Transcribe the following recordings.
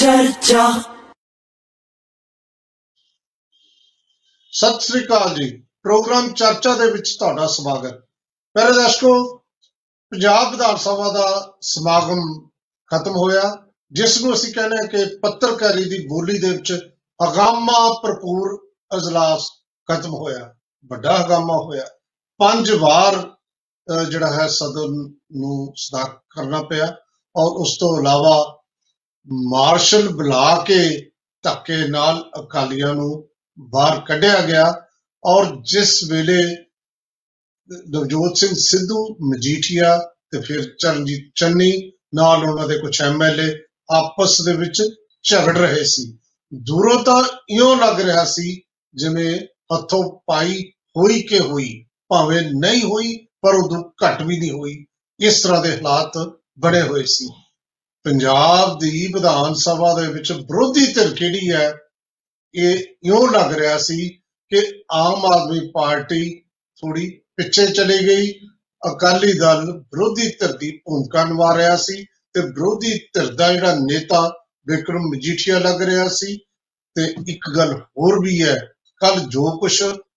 चर्चा। सत श्री अकाल जी। प्रोग्राम चर्चा ਦੇ ਵਿੱਚ ਤੁਹਾਡਾ ਸਵਾਗਤ। ਪਹਿਲੇ ਦਰਸ਼ਕੋ, ਪੰਜਾਬ ਵਿਧਾਨ ਸਭਾ ਦਾ ਸਮਾਗਮ ਖਤਮ ਹੋਇਆ, ਜਿਸ ਨੂੰ ਅਸੀਂ ਕਹਿੰਦੇ ਹਾਂ ਕਿ ਪੱਤਰਕਾਰੀ ਦੀ ਬੋਲੀ ਦੇ ਵਿੱਚ ਹੰਗਾਮਾ ਭਰਪੂਰ ਅਜਲਾਸ ਖਤਮ ਹੋਇਆ। ਵੱਡਾ ਹੰਗਾਮਾ ਹੋਇਆ। 5 ਵਾਰ ਜਿਹੜਾ ਹੈ ਸਦਨ ਨੂੰ ਸਦਾ ਕਰਨਾ ਪਿਆ ਔਰ ਉਸ ਤੋਂ ਇਲਾਵਾ ਮਾਰਸ਼ਲ ਬੁਲਾ ਕੇ ਧੱਕੇ ਨਾਲ ਅਕਾਲੀਆਂ ਨੂੰ ਬਾਹਰ ਕੱਢਿਆ ਗਿਆ। ਔਰ ਜਿਸ ਵੇਲੇ ਨਵਜੋਤ ਸਿੰਘ ਸਿੱਧੂ, ਮਜੀਠੀਆ ਤੇ ਫਿਰ ਚਰਨਜੀਤ ਚੰਨੀ ਨਾਲ ਉਹਨਾਂ ਦੇ ਕੁਝ ਐਮਐਲਏ ਆਪਸ ਦੇ ਵਿੱਚ ਝਗੜ ਰਹੇ ਸੀ। ਦੂਰੋਂ ਤਾਂ ਇਉਂ ਲੱਗ ਰਿਹਾ ਸੀ ਜਿਵੇਂ ਹੱਥੋਂ ਪਾਈ ਹੋਈ ਕਿ ਹੋਈ, ਭਾਵੇਂ ਨਹੀਂ ਹੋਈ ਪਰ ਉਦੋਂ ਘੱਟ ਵੀ ਨਹੀਂ ਹੋਈ। ਇਸ ਤਰ੍ਹਾਂ ਦੇ ਹਾਲਾਤ ਬਣੇ ਹੋਏ ਸੀ। ਪੰਜਾਬ ਦੀ ਵਿਧਾਨ ਸਭਾ ਦੇ ਵਿੱਚ ਵਿਰੋਧੀ ਧਿਰ ਕਿਹੜੀ ਹੈ, ਇਹ ਇਉਂ ਲੱਗ ਰਿਹਾ ਸੀ ਕਿ ਆਮ ਆਦਮੀ ਪਾਰਟੀ ਥੋੜੀ ਪਿੱਛੇ ਚਲੀ ਗਈ। ਅਕਾਲੀ ਦਲ ਵਿਰੋਧੀ ਧਿਰ ਦੀ ਭੂਮਿਕਾ ਨਿਭਾ ਰਿਹਾ ਸੀ ਤੇ ਵਿਰੋਧੀ ਧਿਰ ਦਾ ਜਿਹੜਾ ਨੇਤਾ ਵਿਕਰਮ ਮਜੀਠੀਆ ਲੱਗ ਰਿਹਾ ਸੀ। ਤੇ ਇੱਕ ਗੱਲ ਹੋਰ ਵੀ ਹੈ, ਕੱਲ ਜੋ ਕੁਛ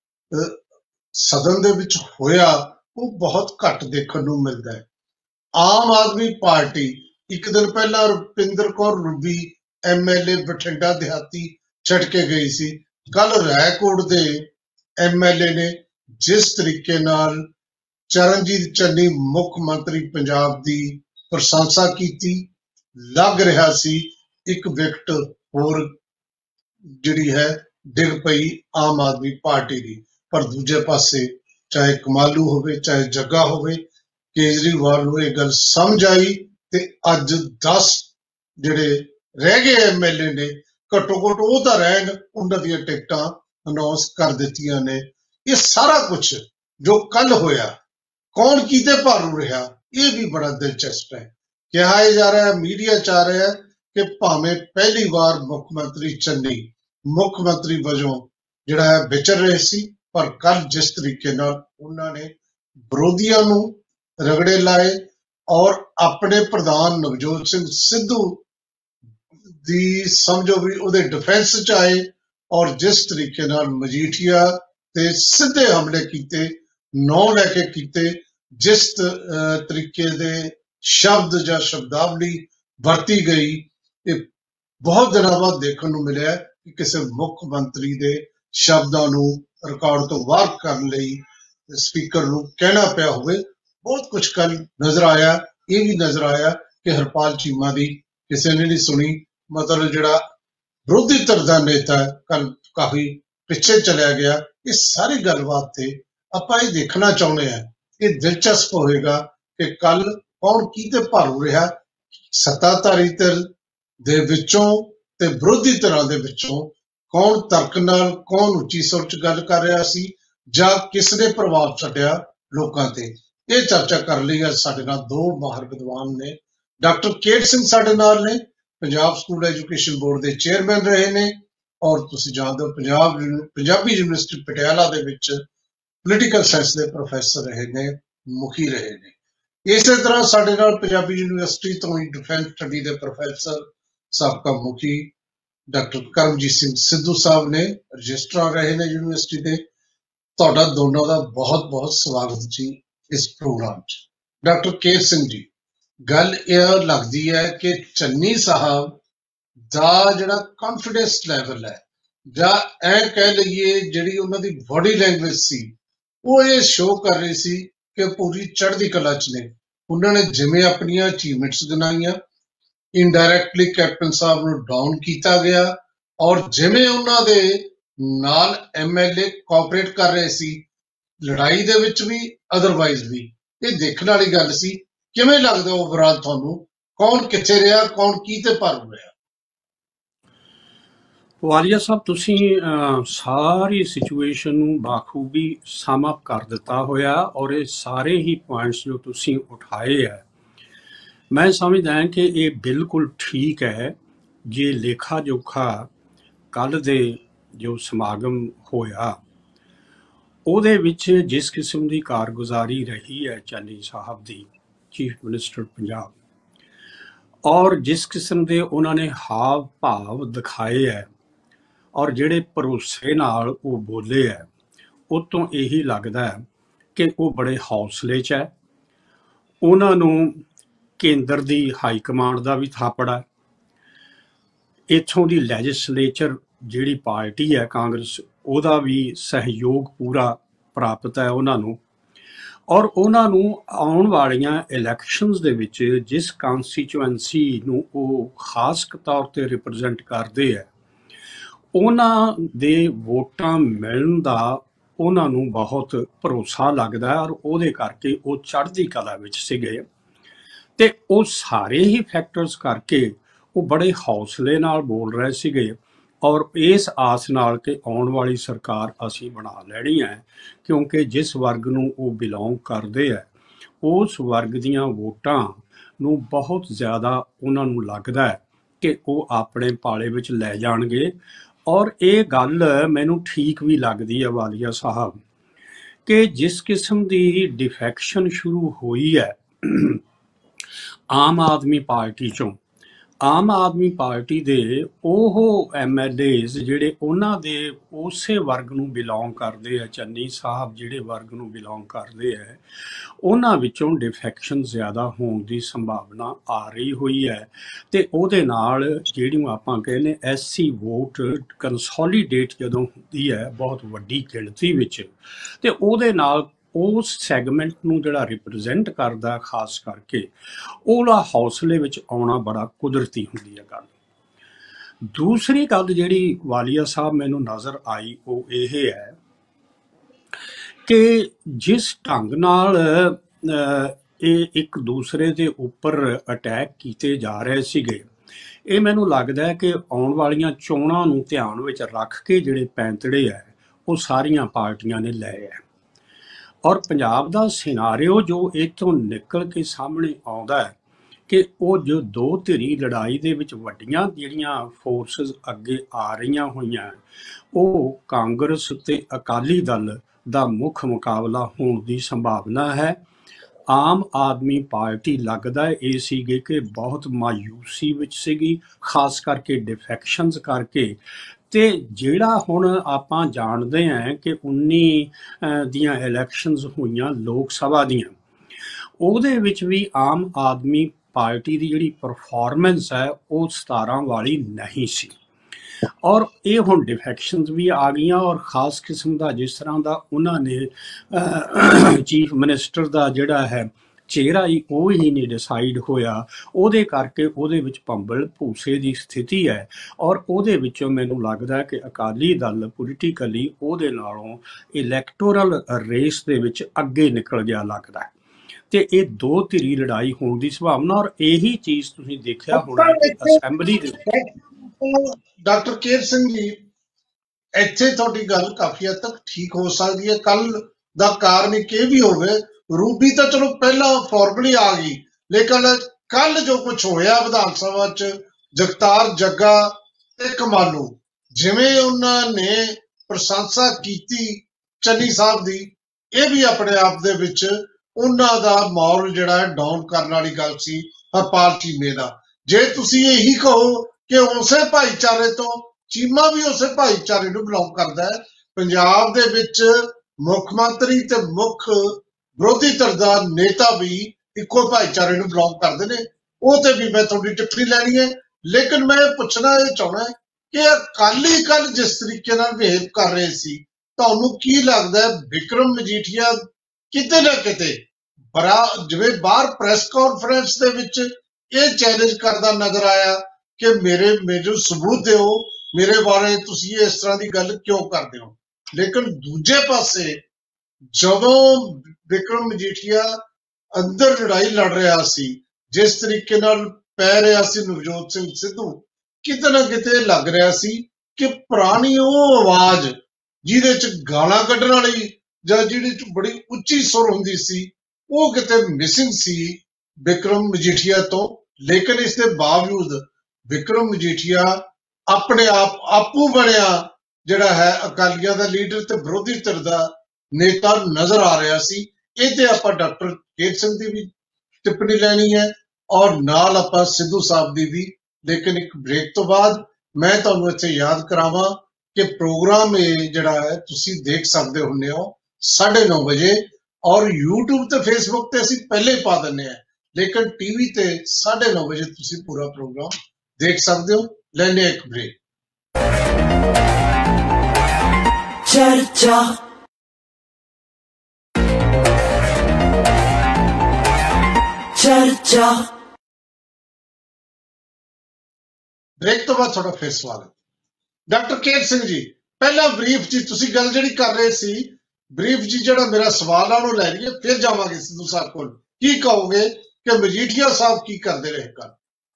ਸਦਨ ਦੇ ਵਿੱਚ ਹੋਇਆ ਉਹ ਬਹੁਤ ਘੱਟ ਦੇਖਣ ਨੂੰ ਮਿਲਦਾ ਹੈ। ਆਮ ਆਦਮੀ ਪਾਰਟੀ ਇੱਕ ਦਿਨ ਪਹਿਲਾਂ ਰੁਪਿੰਦਰ ਕੌਰ ਰੂਬੀ ਐਮਐਲਏ ਬਠਿੰਡਾ ਦਿਹਾਤੀ ਛੱਡ ਕੇ ਗਈ ਸੀ। ਕੱਲ ਰਾਏਕੋਟ ਦੇ ਐਮਐਲਏ ਨੇ ਜਿਸ ਤਰੀਕੇ ਨਾਲ ਚਰਨਜੀਤ ਚੰਨੀ ਮੁੱਖ ਮੰਤਰੀ ਪੰਜਾਬ ਦੀ ਪ੍ਰਸ਼ੰਸਾ ਕੀਤੀ, ਲੱਗ ਰਿਹਾ ਸੀ ਇੱਕ ਵਿਕਟ ਹੋਰ ਜਿਹੜੀ ਹੈ ਡਿੱਗ ਪਈ ਆਮ ਆਦਮੀ ਪਾਰਟੀ ਦੀ। ਪਰ ਦੂਜੇ ਪਾਸੇ ਚਾਹੇ ਕਮਾਲੂ ਹੋਵੇ ਚਾਹੇ ਜੱਗਾ ਹੋਵੇ, ਕੇਜਰੀਵਾਲ ਨੂੰ ਇਹ ਗੱਲ ਸਮਝ ਆਈ ਤੇ ਅੱਜ 10 ਜਿਹੜੇ ਰਹਿ ਗਏ ਐਮਐਲਏ ਨੇ, ਘੱਟੋ ਘੱਟ ਉਹ ਤਾਂ ਰਹਿਣ, ਉਹਨਾਂ ਦੀਆਂ ਟਿਕਟਾਂ ਅਨਾਉਂਸ ਕਰ ਦਿੱਤੀਆਂ ਨੇ। ਇਹ ਸਾਰਾ ਕੁਝ ਜੋ ਕੱਲ ਹੋਇਆ, ਕੌਣ ਕਿਹਦੇ ਭਾਰੂ ਰਿਹਾ, ਇਹ ਵੀ ਬੜਾ ਦਿਲਚਸਪ ਹੈ। ਕਿਹਾ ਜਾ ਰਿਹਾ, ਮੀਡੀਆ ਚ ਆ ਰਿਹਾ ਕਿ ਭਾਵੇਂ ਪਹਿਲੀ ਵਾਰ ਮੁੱਖ ਮੰਤਰੀ ਚੰਨੀ ਮੁੱਖ ਮੰਤਰੀ ਵਜੋਂ ਜਿਹੜਾ ਹੈ ਵਿਚਰ ਰਹੇ ਸੀ, ਪਰ ਕੱਲ ਜਿਸ ਤਰੀਕੇ ਨਾਲ ਉਹਨਾਂ ਨੇ ਵਿਰੋਧੀਆਂ ਨੂੰ ਰਗੜੇ ਲਾਏ ਔਰ ਆਪਣੇ ਪ੍ਰਧਾਨ ਨਵਜੋਤ ਸਿੰਘ ਸਿੱਧੂ ਦੀ ਸਮਝੋ ਵੀ ਉਹਦੇ ਡਿਫੈਂਸ ਚ ਆਏ ਔਰ ਜਿਸ ਤਰੀਕੇ ਨਾਲ ਮਜੀਠੀਆ ਤੇ ਸਿੱਧੇ ਹਮਲੇ ਕੀਤੇ, ਨਾਂ ਲੈ ਕੇ ਕੀਤੇ, ਜਿਸ ਤਰੀਕੇ ਦੇ ਸ਼ਬਦ ਜਾਂ ਸ਼ਬਦਾਵਲੀ ਵਰਤੀ ਗਈ, ਇਹ ਬਹੁਤ ਦਿਨਾਂ ਬਾਅਦ ਦੇਖਣ ਨੂੰ ਮਿਲਿਆ ਕਿ ਕਿਸੇ ਮੁੱਖ ਮੰਤਰੀ ਦੇ ਸ਼ਬਦਾਂ ਨੂੰ ਰਿਕਾਰਡ ਤੋਂ ਬਾਹਰ ਕਰਨ ਲਈ ਸਪੀਕਰ ਨੂੰ ਕਹਿਣਾ ਪਿਆ ਹੋਵੇ। ਬਹੁਤ ਕੁਝ ਕੱਲ ਨਜ਼ਰ ਆਇਆ। ਇਹ ਵੀ ਨਜ਼ਰ ਆਇਆ ਕਿ ਹਰਪਾਲ ਚੀਮਾ ਦੀ ਕਿਸੇ ਨੇ ਨਹੀਂ ਸੁਣੀ। ਮਤਲਬ ਜਿਹੜਾ ਵਿਰੋਧੀ ਧਿਰ ਦਾ ਨੇਤਾ ਕੱਲ ਕਾਫੀ ਪਿੱਛੇ ਚਲਿਆ ਗਿਆ। ਇਹ ਸਾਰੀ ਗੱਲਬਾਤ ਤੇ ਆਪਾਂ ਇਹ ਦੇਖਣਾ ਚਾਹੁੰਦੇ ਹਾਂ। ਇਹ ਦਿਲਚਸਪ ਹੋਏਗਾ ਕਿ ਕੱਲ ਕੌਣ ਕਿਹਦੇ ਭਾਰੂ ਰਿਹਾ, ਸੱਤਾਧਾਰੀ ਧਿਰ ਦੇ ਵਿੱਚੋਂ ਤੇ ਵਿਰੋਧੀ ਧਿਰਾਂ ਦੇ ਵਿੱਚੋਂ ਕੌਣ ਤਰਕ ਨਾਲ, ਕੌਣ ਉੱਚੀ ਸੁਰ ਚ ਗੱਲ ਕਰ ਰਿਹਾ ਸੀ ਜਾਂ ਕਿਸ ਨੇ ਪ੍ਰਭਾਵ ਛੱਡਿਆ ਲੋਕਾਂ ਤੇ। ਇਹ ਚਰਚਾ ਕਰਨ ਲਈ ਅੱਜ ਸਾਡੇ ਨਾਲ 2 ਮਾਹਰ ਵਿਦਵਾਨ ਨੇ। ਡਾਕਟਰ ਕੇਟ ਸਿੰਘ ਸਾਡੇ ਨਾਲ ਨੇ, ਪੰਜਾਬ ਸਕੂਲ ਐਜੂਕੇਸ਼ਨ ਬੋਰਡ ਦੇ ਚੇਅਰਮੈਨ ਰਹੇ ਨੇ ਔਰ ਤੁਸੀਂ ਜਾਣਦੇ ਹੋ ਪੰਜਾਬੀ ਯੂਨੀਵਰਸਿਟੀ ਪਟਿਆਲਾ ਦੇ ਵਿੱਚ ਪੋਲੀਟੀਕਲ ਸਾਇੰਸ ਦੇ ਪ੍ਰੋਫੈਸਰ ਰਹੇ ਨੇ, ਮੁਖੀ ਰਹੇ ਨੇ। ਇਸੇ ਤਰ੍ਹਾਂ ਸਾਡੇ ਨਾਲ ਪੰਜਾਬੀ ਯੂਨੀਵਰਸਿਟੀ ਤੋਂ ਹੀ ਡਿਫੈਂਸ ਸਟੱਡੀ ਦੇ ਪ੍ਰੋਫੈਸਰ ਸਾਬਕਾ ਮੁਖੀ ਡਾਕਟਰ ਕਰਮਜੀਤ ਸਿੰਘ ਸਿੱਧੂ ਸਾਹਿਬ ਨੇ, ਰਜਿਸਟਰਾਰ ਰਹੇ ਨੇ ਯੂਨੀਵਰਸਿਟੀ ਦੇ। ਤੁਹਾਡਾ ਦੋਨਾਂ ਦਾ ਬਹੁਤ ਬਹੁਤ ਸਵਾਗਤ ਜੀ ਇਸ ਪ੍ਰੋਗਰਾਮ 'ਚ। ਡਾਕਟਰ ਕੇਤ ਸਿੰਘ ਜੀ, ਗੱਲ ਇਹ ਲੱਗਦੀ ਹੈ ਕਿ ਚੰਨੀ ਸਾਹਿਬ ਦਾ ਜਿਹੜਾ ਕੌਨਫੀਡੈਂਸ ਲੈਵਲ ਹੈ, ਜਾਂ ਇਹ ਕਹਿ ਲਈਏ ਜਿਹੜੀ ਉਹਨਾਂ ਦੀ ਬਾਡੀ ਲੈਂਗੁਏਜ ਸੀ, ਉਹ ਇਹ ਸ਼ੋਅ ਕਰ ਰਹੀ ਸੀ ਕਿ ਪੂਰੀ ਚੜ੍ਹਦੀ ਕਲਾ 'ਚ ਨੇ। ਉਹਨਾਂ ਨੇ ਜਿਵੇਂ ਆਪਣੀਆਂ ਅਚੀਵਮੈਂਟਸ ਗਿਣਾਈਆਂ, ਇਨਡਾਇਰੈਕਟਲੀ ਕੈਪਟਨ ਸਾਹਿਬ ਨੂੰ ਡਾਊਨ ਕੀਤਾ ਗਿਆ ਔਰ ਜਿਵੇਂ ਉਹਨਾਂ ਦੇ ਨਾਲ ਐਮਐਲਏ ਕੋਆਪਰੇਟ ਕਰ ਰਹੇ ਸੀ ਲੜਾਈ ਦੇ ਵਿੱਚ ਵੀ ਅਦਰਵਾਈਜ਼ ਵੀ, ਇਹ ਦੇਖਣ ਵਾਲੀ ਗੱਲ ਸੀ। ਕਿਵੇਂ ਲੱਗਦਾ ਓਵਰਆਲ ਤੁਹਾਨੂੰ, ਕੌਣ ਕਿੱਥੇ ਰਿਹਾ, ਕੌਣ ਕੀ ਤੇ ਭਾਰੂ ਰਿਹਾ? ਵਾਲੀਆ ਸਾਹਿਬ, ਤੁਸੀਂ ਸਾਰੀ ਸਿਚੁਏਸ਼ਨ ਨੂੰ ਬਾਖੂਬੀ ਸਮ ਅਪ ਕਰ ਦਿੱਤਾ ਹੋਇਆ ਔਰ ਇਹ ਸਾਰੇ ਹੀ ਪੁਆਇੰਟਸ ਜੋ ਤੁਸੀਂ ਉਠਾਏ ਹੈ, ਮੈਂ ਸਮਝਦਾ ਹਾਂ ਕਿ ਇਹ ਬਿਲਕੁਲ ਠੀਕ ਹੈ। ਜੇ ਲੇਖਾ ਜੋਖਾ ਕੱਲ੍ਹ ਦੇ ਜੋ ਸਮਾਗਮ ਹੋਇਆ ਉਹਦੇ ਵਿੱਚ ਜਿਸ ਕਿਸਮ ਦੀ ਕਾਰਗੁਜ਼ਾਰੀ ਰਹੀ ਹੈ ਚੰਨੀ ਸਾਹਿਬ ਦੀ, ਚੀਫ ਮਿਨਿਸਟਰ ਪੰਜਾਬ, ਔਰ ਜਿਸ ਕਿਸਮ ਦੇ ਉਹਨਾਂ ਨੇ ਹਾਵ ਭਾਵ ਦਿਖਾਏ ਹੈ ਔਰ ਜਿਹੜੇ ਭਰੋਸੇ ਨਾਲ ਉਹ ਬੋਲੇ ਹੈ, ਉਹ ਤੋਂ ਇਹੀ ਲੱਗਦਾ ਹੈ ਕਿ ਉਹ ਬੜੇ ਹੌਸਲੇ 'ਚ ਹੈ। ਉਹਨਾਂ ਨੂੰ ਕੇਂਦਰ ਦੀ ਹਾਈ ਕਮਾਂਡ ਦਾ ਵੀ ਥਾਪੜ ਹੈ, ਇੱਥੋਂ ਦੀ ਲੈਜਿਸਲੇਚਰ ਜਿਹੜੀ ਪਾਰਟੀ ਹੈ ਕਾਂਗਰਸ, ਉਹਦਾ ਵੀ ਸਹਿਯੋਗ ਪੂਰਾ ਪ੍ਰਾਪਤ ਹੈ ਉਹਨਾਂ ਨੂੰ। ਔਰ ਉਹਨਾਂ ਨੂੰ ਆਉਣ ਵਾਲੀਆਂ ਇਲੈਕਸ਼ਨਸ ਦੇ ਵਿੱਚ ਜਿਸ ਕਾਂਸਟੀਚੁਐਂਸੀ ਨੂੰ ਉਹ ਖਾਸ ਤੌਰ ਤੇ ਰਿਪਰੈਜ਼ੈਂਟ ਕਰਦੇ ਹੈ, ਉਹਨਾਂ ਦੇ ਵੋਟਾਂ ਮਿਲਣ ਦਾ ਉਹਨਾਂ ਨੂੰ ਬਹੁਤ ਭਰੋਸਾ ਲੱਗਦਾ ਹੈ, ਔਰ ਉਹਦੇ ਕਰਕੇ ਉਹ ਚੜ੍ਹਦੀ ਕਲਾ ਵਿੱਚ ਸੀਗੇ। ਤੇ ਉਹ ਸਾਰੇ ਹੀ ਫੈਕਟਰਸ ਕਰਕੇ ਉਹ ਬੜੇ ਹੌਸਲੇ ਨਾਲ ਬੋਲ ਰਹੇ ਸੀਗੇ, ਔਰ ਇਸ ਆਸ ਨਾਲ ਕਿ ਆਉਣ ਵਾਲੀ ਸਰਕਾਰ ਅਸੀਂ ਬਣਾ ਲੈਣੀ ਹੈ, ਕਿਉਂਕਿ ਜਿਸ ਵਰਗ ਨੂੰ ਉਹ ਬਿਲੋਂਗ ਕਰਦੇ ਹੈ ਉਸ ਵਰਗ ਦੀਆਂ ਵੋਟਾਂ ਨੂੰ ਬਹੁਤ ਜ਼ਿਆਦਾ ਉਹਨਾਂ ਨੂੰ ਲੱਗਦਾ ਹੈ ਕਿ ਉਹ ਆਪਣੇ ਪਾਲੇ ਵਿੱਚ ਲੈ ਜਾਣਗੇ। ਔਰ ਇਹ ਗੱਲ ਮੈਨੂੰ ਠੀਕ ਵੀ ਲੱਗਦੀ ਹੈ ਵਾਲੀਆ ਸਾਹਿਬ, ਕਿ ਜਿਸ ਕਿਸਮ ਦੀ ਡਿਫੈਕਸ਼ਨ ਸ਼ੁਰੂ ਹੋਈ ਹੈ ਆਮ ਆਦਮੀ ਪਾਰਟੀ ਚੋਂ, ਆਮ ਆਦਮੀ ਪਾਰਟੀ ਦੇ ਉਹ MLAs ਜਿਹੜੇ ਉਹਨਾਂ ਦੇ ਉਸੇ ਵਰਗ ਨੂੰ ਬਿਲੋਂਗ ਕਰਦੇ ਆ, ਚੰਨੀ ਸਾਹਿਬ ਜਿਹੜੇ ਵਰਗ ਨੂੰ ਬਿਲੋਂਗ ਕਰਦੇ ਆ, ਉਹਨਾਂ ਵਿੱਚੋਂ ਡਿਫੈਕਸ਼ਨ ਜ਼ਿਆਦਾ ਹੋਣ ਦੀ ਸੰਭਾਵਨਾ ਆ ਰਹੀ ਹੋਈ ਹੈ। ਤੇ ਉਹਦੇ ਨਾਲ ਜਿਹੜੀਆਂ ਆਪਾਂ ਕਹਿੰਦੇ SC ਵੋਟ ਕੰਸੋਲੀਡੇਟ ਜਦੋਂ ਹੁੰਦੀ ਹੈ ਬਹੁਤ ਵੱਡੀ ਗਿਣਤੀ ਵਿੱਚ, ਤੇ ਉਹਦੇ ਨਾਲ ਉਸ ਸੈਗਮੈਂਟ ਨੂੰ ਜਿਹੜਾ ਰਿਪਰੈਜ਼ੈਂਟ ਕਰਦਾ ਖਾਸ ਕਰਕੇ, ਉਹਦਾ ਹੌਸਲੇ ਵਿੱਚ ਆਉਣਾ ਬੜਾ ਕੁਦਰਤੀ ਹੁੰਦੀ ਹੈ ਗੱਲ। ਦੂਸਰੀ ਗੱਲ ਜਿਹੜੀ ਵਾਲੀਆ ਸਾਹਿਬ ਮੈਨੂੰ ਨਜ਼ਰ ਆਈ ਉਹ ਇਹ ਹੈ ਕਿ ਜਿਸ ਢੰਗ ਨਾਲ ਇਹ ਇੱਕ ਦੂਸਰੇ ਦੇ ਉੱਪਰ ਅਟੈਕ ਕੀਤੇ ਜਾ ਰਹੇ ਸੀਗੇ, ਇਹ ਮੈਨੂੰ ਲੱਗਦਾ ਹੈ ਕਿ ਆਉਣ ਵਾਲੀਆਂ ਚੋਣਾਂ ਨੂੰ ਧਿਆਨ ਵਿੱਚ ਰੱਖ ਕੇ ਜਿਹੜੇ ਪੈਂਤੜੇ ਹੈ ਉਹ ਸਾਰੀਆਂ ਪਾਰਟੀਆਂ ਨੇ ਲਏ ਹੈ। ਔਰ ਪੰਜਾਬ ਦਾ ਸਿਨਾਰੀਓ ਜੋ ਇੱਥੋਂ ਨਿਕਲ ਕੇ ਸਾਹਮਣੇ ਆਉਂਦਾ ਹੈ ਕਿ ਉਹ ਜੋ ਦੋ ਧਿਰੀ ਲੜਾਈ ਦੇ ਵਿੱਚ ਵੱਡੀਆਂ ਜਿਹੜੀਆਂ ਫੋਰਸਿਸ ਅੱਗੇ ਆ ਰਹੀਆਂ ਹੋਈਆਂ, ਉਹ ਕਾਂਗਰਸ ਤੇ ਅਕਾਲੀ ਦਲ ਦਾ ਮੁੱਖ ਮੁਕਾਬਲਾ ਹੋਣ ਦੀ ਸੰਭਾਵਨਾ ਹੈ। ਆਮ ਆਦਮੀ ਪਾਰਟੀ ਲੱਗਦਾ ਇਹ ਸੀਗੇ ਕਿ ਬਹੁਤ ਮਾਯੂਸੀ ਵਿੱਚ ਸੀਗੀ, ਖਾਸ ਕਰਕੇ ਡਿਫੈਕਸ਼ਨਸ ਕਰਕੇ। ਤੇ ਜਿਹੜਾ ਹੁਣ ਆਪਾਂ ਜਾਣਦੇ ਹਾਂ ਕਿ 19 ਦੀਆਂ ਇਲੈਕਸ਼ਨਸ ਹੋਈਆਂ ਲੋਕ ਸਭਾ ਦੀਆਂ, ਉਹਦੇ ਵਿੱਚ ਵੀ ਆਮ ਆਦਮੀ ਪਾਰਟੀ ਦੀ ਜਿਹੜੀ ਪਰਫਾਰਮੈਂਸ ਹੈ ਉਹ 17 ਵਾਲੀ ਨਹੀਂ ਸੀ। ਔਰ ਇਹ ਹੁਣ ਡਿਫੈਕਸ਼ਨਸ ਵੀ ਆ ਗਈਆਂ, ਔਰ ਖਾਸ ਕਿਸਮ ਦਾ ਜਿਸ ਤਰ੍ਹਾਂ ਦਾ ਉਹਨਾਂ ਨੇ ਚੀਫ ਮਿਨਿਸਟਰ ਦਾ ਜਿਹੜਾ ਹੈ ਚਿਹਰਾ ਹੀ ਉਹ ਹੀ ਨਹੀਂ ਡਿਸਾਈਡ ਹੋਇਆ, ਉਹਦੇ ਕਰਕੇ ਉਹਦੇ ਵਿੱਚ ਭੰਬਲ ਭੂਸੇ ਦੀ ਸਥਿਤੀ ਹੈ। ਔਰ ਉਹਦੇ ਵਿੱਚੋਂ ਮੈਨੂੰ ਲੱਗਦਾ ਕਿ ਅਕਾਲੀ ਦਲ ਪੋਲੀਟੀਕਲੀ ਉਹਦੇ ਨਾਲੋਂ ਇਲੈਕਟੋਰਲ ਰੇਸ ਦੇ ਵਿੱਚ ਅੱਗੇ ਨਿਕਲ ਗਿਆ ਲੱਗਦਾ ਹੈ। ਤੇ ਇਹ ਦੋ ਧਿਰੀ ਲੜਾਈ ਹੋਣ ਦੀ ਸੰਭਾਵਨਾ, ਔਰ ਇਹੀ ਚੀਜ਼ ਤੁਸੀਂ ਦੇਖਿਆ ਹੋਣਾ ਕਿ ਅਸੈਂਬਲੀ ਦੇ ਡਾਕਟਰ ਕੇਰ ਸਿੰਘ ਜੀ, ਇੱਥੇ ਤੁਹਾਡੀ ਗੱਲ ਕਾਫੀ ਹੱਦ ਤੱਕ ਠੀਕ ਹੋ ਸਕਦੀ ਹੈ। ਕੱਲ ਦਾ ਕਾਰਨ ਇਹ ਵੀ ਹੋਵੇ, ਰੂਬੀ ਤਾਂ ਚਲੋ ਪਹਿਲਾਂ ਫਾਰਮਲੀ ਆ ਗਈ, ਲੇਕਿਨ ਕੱਲ ਜੋ ਕੁਝ ਹੋਇਆ ਵਿਧਾਨ ਸਭਾ 'ਚ, ਜਗਤਾਰ ਜੱਗਾ ਤੇ ਕਮਾਲੂ, ਜਿਵੇਂ ਉਹਨਾਂ ਨੇ ਪ੍ਰਸ਼ੰਸਾ ਕੀਤੀ ਚੰਨੀ ਸਾਹਿਬ ਦੀ, ਇਹ ਵੀ ਆਪਣੇ ਆਪ ਦੇ ਵਿੱਚ ਉਹਨਾਂ ਦਾ ਮੌਰਲ ਜਿਹੜਾ ਹੈ ਡਾਊਨ ਕਰਨ ਵਾਲੀ ਗੱਲ ਸੀ ਹਰਪਾਲ ਚੀਮੇ ਦਾ। ਜੇ ਤੁਸੀਂ ਇਹੀ ਕਹੋ ਕਿ ਉਸੇ ਭਾਈਚਾਰੇ ਤੋਂ, ਚੀਮਾ ਵੀ ਉਸੇ ਭਾਈਚਾਰੇ ਨੂੰ ਬਿਲੋਂਗ ਕਰਦਾ ਹੈ, ਪੰਜਾਬ ਦੇ ਵਿੱਚ ਮੁੱਖ ਮੰਤਰੀ ਤੇ ਮੁੱਖ ਵਿਰੋਧੀ ਧਿਰ ਦਾ ਨੇਤਾ ਵੀ ਇੱਕੋ ਭਾਈਚਾਰੇ ਨੂੰ ਬਿਲੋਂਗ ਕਰਦੇ ਨੇ, ਉਹ ਤੇ ਵੀ ਮੈਂ ਤੁਹਾਡੀ ਟਿੱਪਣੀ ਲੈਣੀ ਹੈ। ਲੇਕਿਨ ਮੈਂ ਪੁੱਛਣਾ ਇਹ ਚਾਹੁੰਦਾ ਕਿ ਅਕਾਲੀ ਕੱਲ ਜਿਸ ਤਰੀਕੇ ਨਾਲ ਬਿਹੇਵ ਕਰ ਰਹੇ ਸੀ, ਤੁਹਾਨੂੰ ਕੀ ਲੱਗਦਾ ਵਿਕਰਮ ਮਜੀਠੀਆ ਕਿਤੇ ਨਾ ਕਿਤੇ ਜਿਵੇਂ ਬਾਹਰ ਪ੍ਰੈਸ ਕਾਨਫਰੰਸ ਦੇ ਵਿੱਚ ਇਹ ਚੈਲੰਜ ਕਰਦਾ ਨਜ਼ਰ ਆਇਆ ਕਿ ਮੈਨੂੰ ਸਬੂਤ ਦਿਓ, ਮੇਰੇ ਬਾਰੇ ਤੁਸੀਂ ਇਸ ਤਰ੍ਹਾਂ ਦੀ ਗੱਲ ਕਿਉਂ ਕਰਦੇ ਹੋ। ਲੇਕਿਨ ਦੂਜੇ ਪਾਸੇ ਜਦੋਂ ਵਿਕਰਮ ਮਜੀਠੀਆ ਅੰਦਰ ਲੜਾਈ ਲੜ ਰਿਹਾ ਸੀ, ਜਿਸ ਤਰੀਕੇ ਨਾਲ ਪੈ ਰਿਹਾ ਸੀ ਨਵਜੋਤ ਸਿੰਘ ਸਿੱਧੂ, ਕਿਤੇ ਨਾ ਕਿਤੇ ਲੱਗ ਰਿਹਾ ਸੀ ਕਿ ਪੁਰਾਣੀ ਉਹ ਆਵਾਜ਼ ਜਿਹਦੇ 'ਚ ਗਾਲਾਂ ਕੱਢਣ ਵਾਲੀ ਜਾਂ ਜਿਹਦੇ 'ਚ ਬੜੀ ਉੱਚੀ ਸੁਰ ਹੁੰਦੀ ਸੀ, ਉਹ ਕਿਤੇ ਮਿਸਿੰਗ ਸੀ ਵਿਕਰਮ ਮਜੀਠੀਆ ਤੋਂ। ਲੇਕਿਨ ਇਸ ਦੇ ਬਾਵਜੂਦ ਵਿਕਰਮ ਮਜੀਠੀਆ ਆਪਣੇ ਆਪੂ ਬਣਿਆ ਜਿਹੜਾ ਹੈ ਅਕਾਲੀਆਂ ਦਾ ਲੀਡਰ ਤੇ ਵਿਰੋਧੀ ਧਿਰ ਦਾ ਨੇਤਾ ਨਜ਼ਰ ਆ ਰਿਹਾ ਸੀ। ਇਹ ਤੇ ਆਪਾਂ ਡਾਕਟਰ ਕੇਰ ਸਿੰਘ ਦੀ ਵੀ ਟਿੱਪਣੀ ਲੈਣੀ ਹੈ ਔਰ ਨਾਲ ਆਪਾਂ ਸਿੱਧੂ ਸਾਹਿਬ ਦੀ ਵੀ। ਲੇਕਿਨ ਇੱਕ ਬ੍ਰੇਕ ਤੋਂ ਬਾਅਦ ਮੈਂ ਤੁਹਾਨੂੰ ਇੱਥੇ ਯਾਦ ਕਰਾਵਾਂ ਕਿ ਪ੍ਰੋਗਰਾਮ ਇਹ ਜਿਹੜਾ ਹੈ ਤੁਸੀਂ ਦੇਖ ਸਕਦੇ ਹੁੰਦੇ ਹੋ 9:30 ਵਜੇ, ਔਰ YouTube ਤੇ Facebook ਤੇ ਅਸੀਂ ਪਹਿਲੇ ਹੀ ਪਾ ਦਿੰਦੇ ਹਾਂ, ਲੇਕਿਨ ਟੀਵੀ ਤੇ 9:30 ਵਜੇ ਤੁਸੀਂ ਪੂਰਾ ਪ੍ਰੋਗਰਾਮ ਦੇਖ ਸਕਦੇ ਹੋ। ਲੈਣੇ ਇੱਕ ਬ੍ਰੇਕ। ਚਰਚਾ ਚਰਚਾ ਬ੍ਰੇਕ ਤੋਂ ਬਾਅਦ ਤੁਹਾਡਾ ਫਿਰ ਸਵਾਗਤ। ਡਾਕਟਰ ਕੇਤ ਸਿੰਘ ਜੀ, ਪਹਿਲਾਂ ਬਰੀਫ ਜੀ ਤੁਸੀਂ ਗੱਲ ਜਿਹੜੀ ਕਰ ਰਹੇ ਸੀ, ਬਰੀਫ ਜੀ ਜਿਹੜਾ ਮੇਰਾ ਸਵਾਲ ਆ ਉਹਨੂੰ ਲੈ ਲਈਏ, ਫਿਰ ਜਾਵਾਂਗੇ ਸਿੱਧੂ ਸਾਹਿਬ ਕੋਲ। ਕੀ ਕਹੋਗੇ ਕਿ ਮਜੀਠੀਆ ਸਾਹਿਬ ਕੀ ਕਰਦੇ ਰਹੇ ਕੱਲ?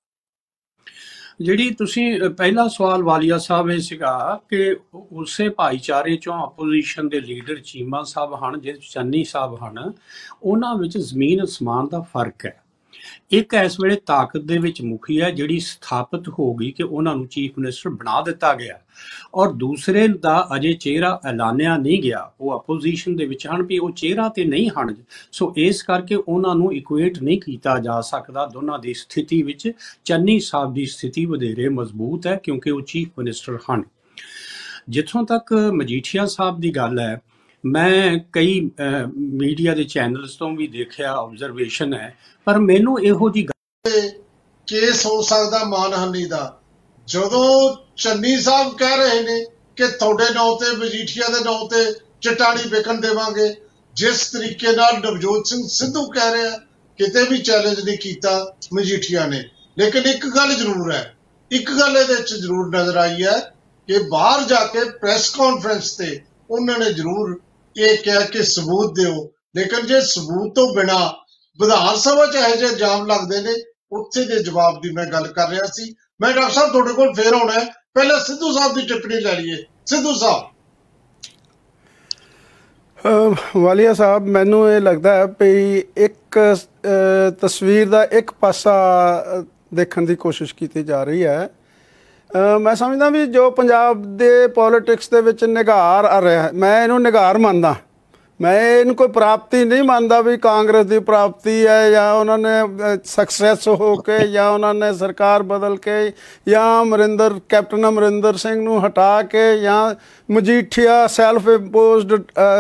ਜਿਹੜੀ ਤੁਸੀਂ ਪਹਿਲਾ ਸਵਾਲ ਵਾਲੀਆ ਸਾਹਿਬ ਇਹ ਸੀਗਾ ਕਿ ਉਸੇ ਭਾਈਚਾਰੇ ਚੋਂ ਆਪੋਜੀਸ਼ਨ ਦੇ ਲੀਡਰ ਚੀਮਾ ਸਾਹਿਬ ਹਨ, ਜਿਹੜੇ ਚੰਨੀ ਸਾਹਿਬ ਹਨ, ਉਹਨਾਂ ਵਿੱਚ ਜ਼ਮੀਨ ਅਸਮਾਨ ਦਾ ਫਰਕ ਹੈ। ਇੱਕ ਇਸ ਵੇਲੇ ਤਾਕਤ ਦੇ ਵਿੱਚ ਮੁਖੀ ਹੈ ਜਿਹੜੀ ਸਥਾਪਿਤ ਹੋ ਗਈ ਕਿ ਉਹਨਾਂ ਨੂੰ ਚੀਫ ਮਿਨਿਸਟਰ ਬਣਾ ਦਿੱਤਾ ਗਿਆ, ਔਰ ਦੂਸਰੇ ਦਾ ਅਜੇ ਚਿਹਰਾ ਐਲਾਨਿਆ ਨਹੀਂ ਗਿਆ। ਉਹ ਆਪੋਜੀਸ਼ਨ ਦੇ ਵਿੱਚ ਹਨ ਵੀ ਉਹ ਚਿਹਰਾ ਤੇ ਨਹੀਂ ਹਨ, ਸੋ ਇਸ ਕਰਕੇ ਉਹਨਾਂ ਨੂੰ ਇਕੁਏਟ ਨਹੀਂ ਕੀਤਾ ਜਾ ਸਕਦਾ ਦੋਨਾਂ ਦੀ ਸਥਿਤੀ ਵਿੱਚ। ਚੰਨੀ ਸਾਹਿਬ ਦੀ ਸਥਿਤੀ ਵਧੇਰੇ ਮਜ਼ਬੂਤ ਹੈ ਕਿਉਂਕਿ ਉਹ ਚੀਫ ਮਿਨਿਸਟਰ ਹਨ। ਜਿੱਥੋਂ ਤੱਕ ਮਜੀਠੀਆ ਸਾਹਿਬ ਦੀ ਗੱਲ ਹੈ, ਮੈਂ ਕਈ ਮੀਡੀਆ ਦੇ ਚੈਨਲਸ ਤੋਂ ਵੀ ਦੇਖਿਆ, ਆਬਜ਼ਰਵੇਸ਼ਨ ਹੈ, ਪਰ ਮੈਨੂੰ ਇਹੋ ਜਿਹੀ ਕੇਸ ਹੋ ਸਕਦਾ ਮਾਨਹਾਨੀ ਦਾ। ਜਦੋਂ ਚੰਨੀ ਸਾਹਿਬ ਕਹਿ ਰਹੇ ਨੇ ਕਿ ਤੁਹਾਡੇ ਨਾਂ ਤੇ, ਮਜੀਠੀਆ ਦੇ ਨਾਂ ਤੇ ਚਟਾਣੀ ਵਿਕਣ ਦੇਵਾਂਗੇ, ਜਿਸ ਤਰੀਕੇ ਨਾਲ ਨਵਜੋਤ ਸਿੰਘ ਸਿੱਧੂ ਕਹਿ ਰਿਹਾ, ਕਿਤੇ ਵੀ ਚੈਲੰਜ ਨਹੀਂ ਕੀਤਾ ਮਜੀਠੀਆ ਨੇ। ਲੇਕਿਨ ਇੱਕ ਗੱਲ ਜ਼ਰੂਰ ਹੈ, ਇੱਕ ਗੱਲ ਇਹਦੇ ਵਿੱਚ ਜ਼ਰੂਰ ਨਜ਼ਰ ਆਈ ਹੈ ਕਿ ਬਾਹਰ ਜਾ ਕੇ ਪ੍ਰੈਸ ਕਾਨਫਰੰਸ ਤੇ ਉਹਨਾਂ ਨੇ ਜ਼ਰੂਰ ਇਹ ਕਿਹਾ ਕਿ ਸਬੂਤ ਦਿਓ, ਲੇਕਿਨ ਜੇ ਸਬੂਤ ਤੋਂ ਬਿਨਾਂ ਵਿਧਾਨ ਸਭਾ 'ਚ ਇਹੋ ਜਿਹੇ ਇਲਜ਼ਾਮ ਲੱਗਦੇ ਨੇ, ਉੱਥੇ ਦੇ ਜਵਾਬ ਦੀ ਮੈਂ ਗੱਲ ਕਰ ਰਿਹਾ ਸੀ। ਮੈਂ ਡਾਕਟਰ ਸਾਹਿਬ ਤੁਹਾਡੇ ਕੋਲ ਫੇਰ ਆਉਣਾ ਹੈ, ਪਹਿਲਾਂ ਸਿੱਧੂ ਸਾਹਿਬ ਦੀ ਟਿੱਪਣੀ ਲੈ ਲਈਏ। ਸਿੱਧੂ ਸਾਹਿਬ। ਵਾਲੀਆ ਸਾਹਿਬ, ਮੈਨੂੰ ਇਹ ਲੱਗਦਾ ਹੈ ਵੀ ਇੱਕ ਤਸਵੀਰ ਦਾ ਇੱਕ ਪਾਸਾ ਦੇਖਣ ਦੀ ਕੋਸ਼ਿਸ਼ ਕੀਤੀ ਜਾ ਰਹੀ ਹੈ। ਮੈਂ ਸਮਝਦਾ ਵੀ ਜੋ ਪੰਜਾਬ ਦੇ ਪੋਲੀਟਿਕਸ ਦੇ ਵਿੱਚ ਨਿਗਾਰ ਆ ਰਿਹਾ, ਮੈਂ ਇਹਨੂੰ ਨਿਗਾਰ ਮੰਨਦਾ। ਮੈਂ ਇਹਨੂੰ ਕੋਈ ਪ੍ਰਾਪਤੀ ਨਹੀਂ ਮੰਨਦਾ ਵੀ ਕਾਂਗਰਸ ਦੀ ਪ੍ਰਾਪਤੀ ਹੈ ਜਾਂ ਉਹਨਾਂ ਨੇ ਸਕਸੈਸ ਹੋ ਕੇ ਜਾਂ ਉਹਨਾਂ ਨੇ ਸਰਕਾਰ ਬਦਲ ਕੇ ਜਾਂ ਕੈਪਟਨ ਅਮਰਿੰਦਰ ਸਿੰਘ ਨੂੰ ਹਟਾ ਕੇ ਜਾਂ Majithia self imposed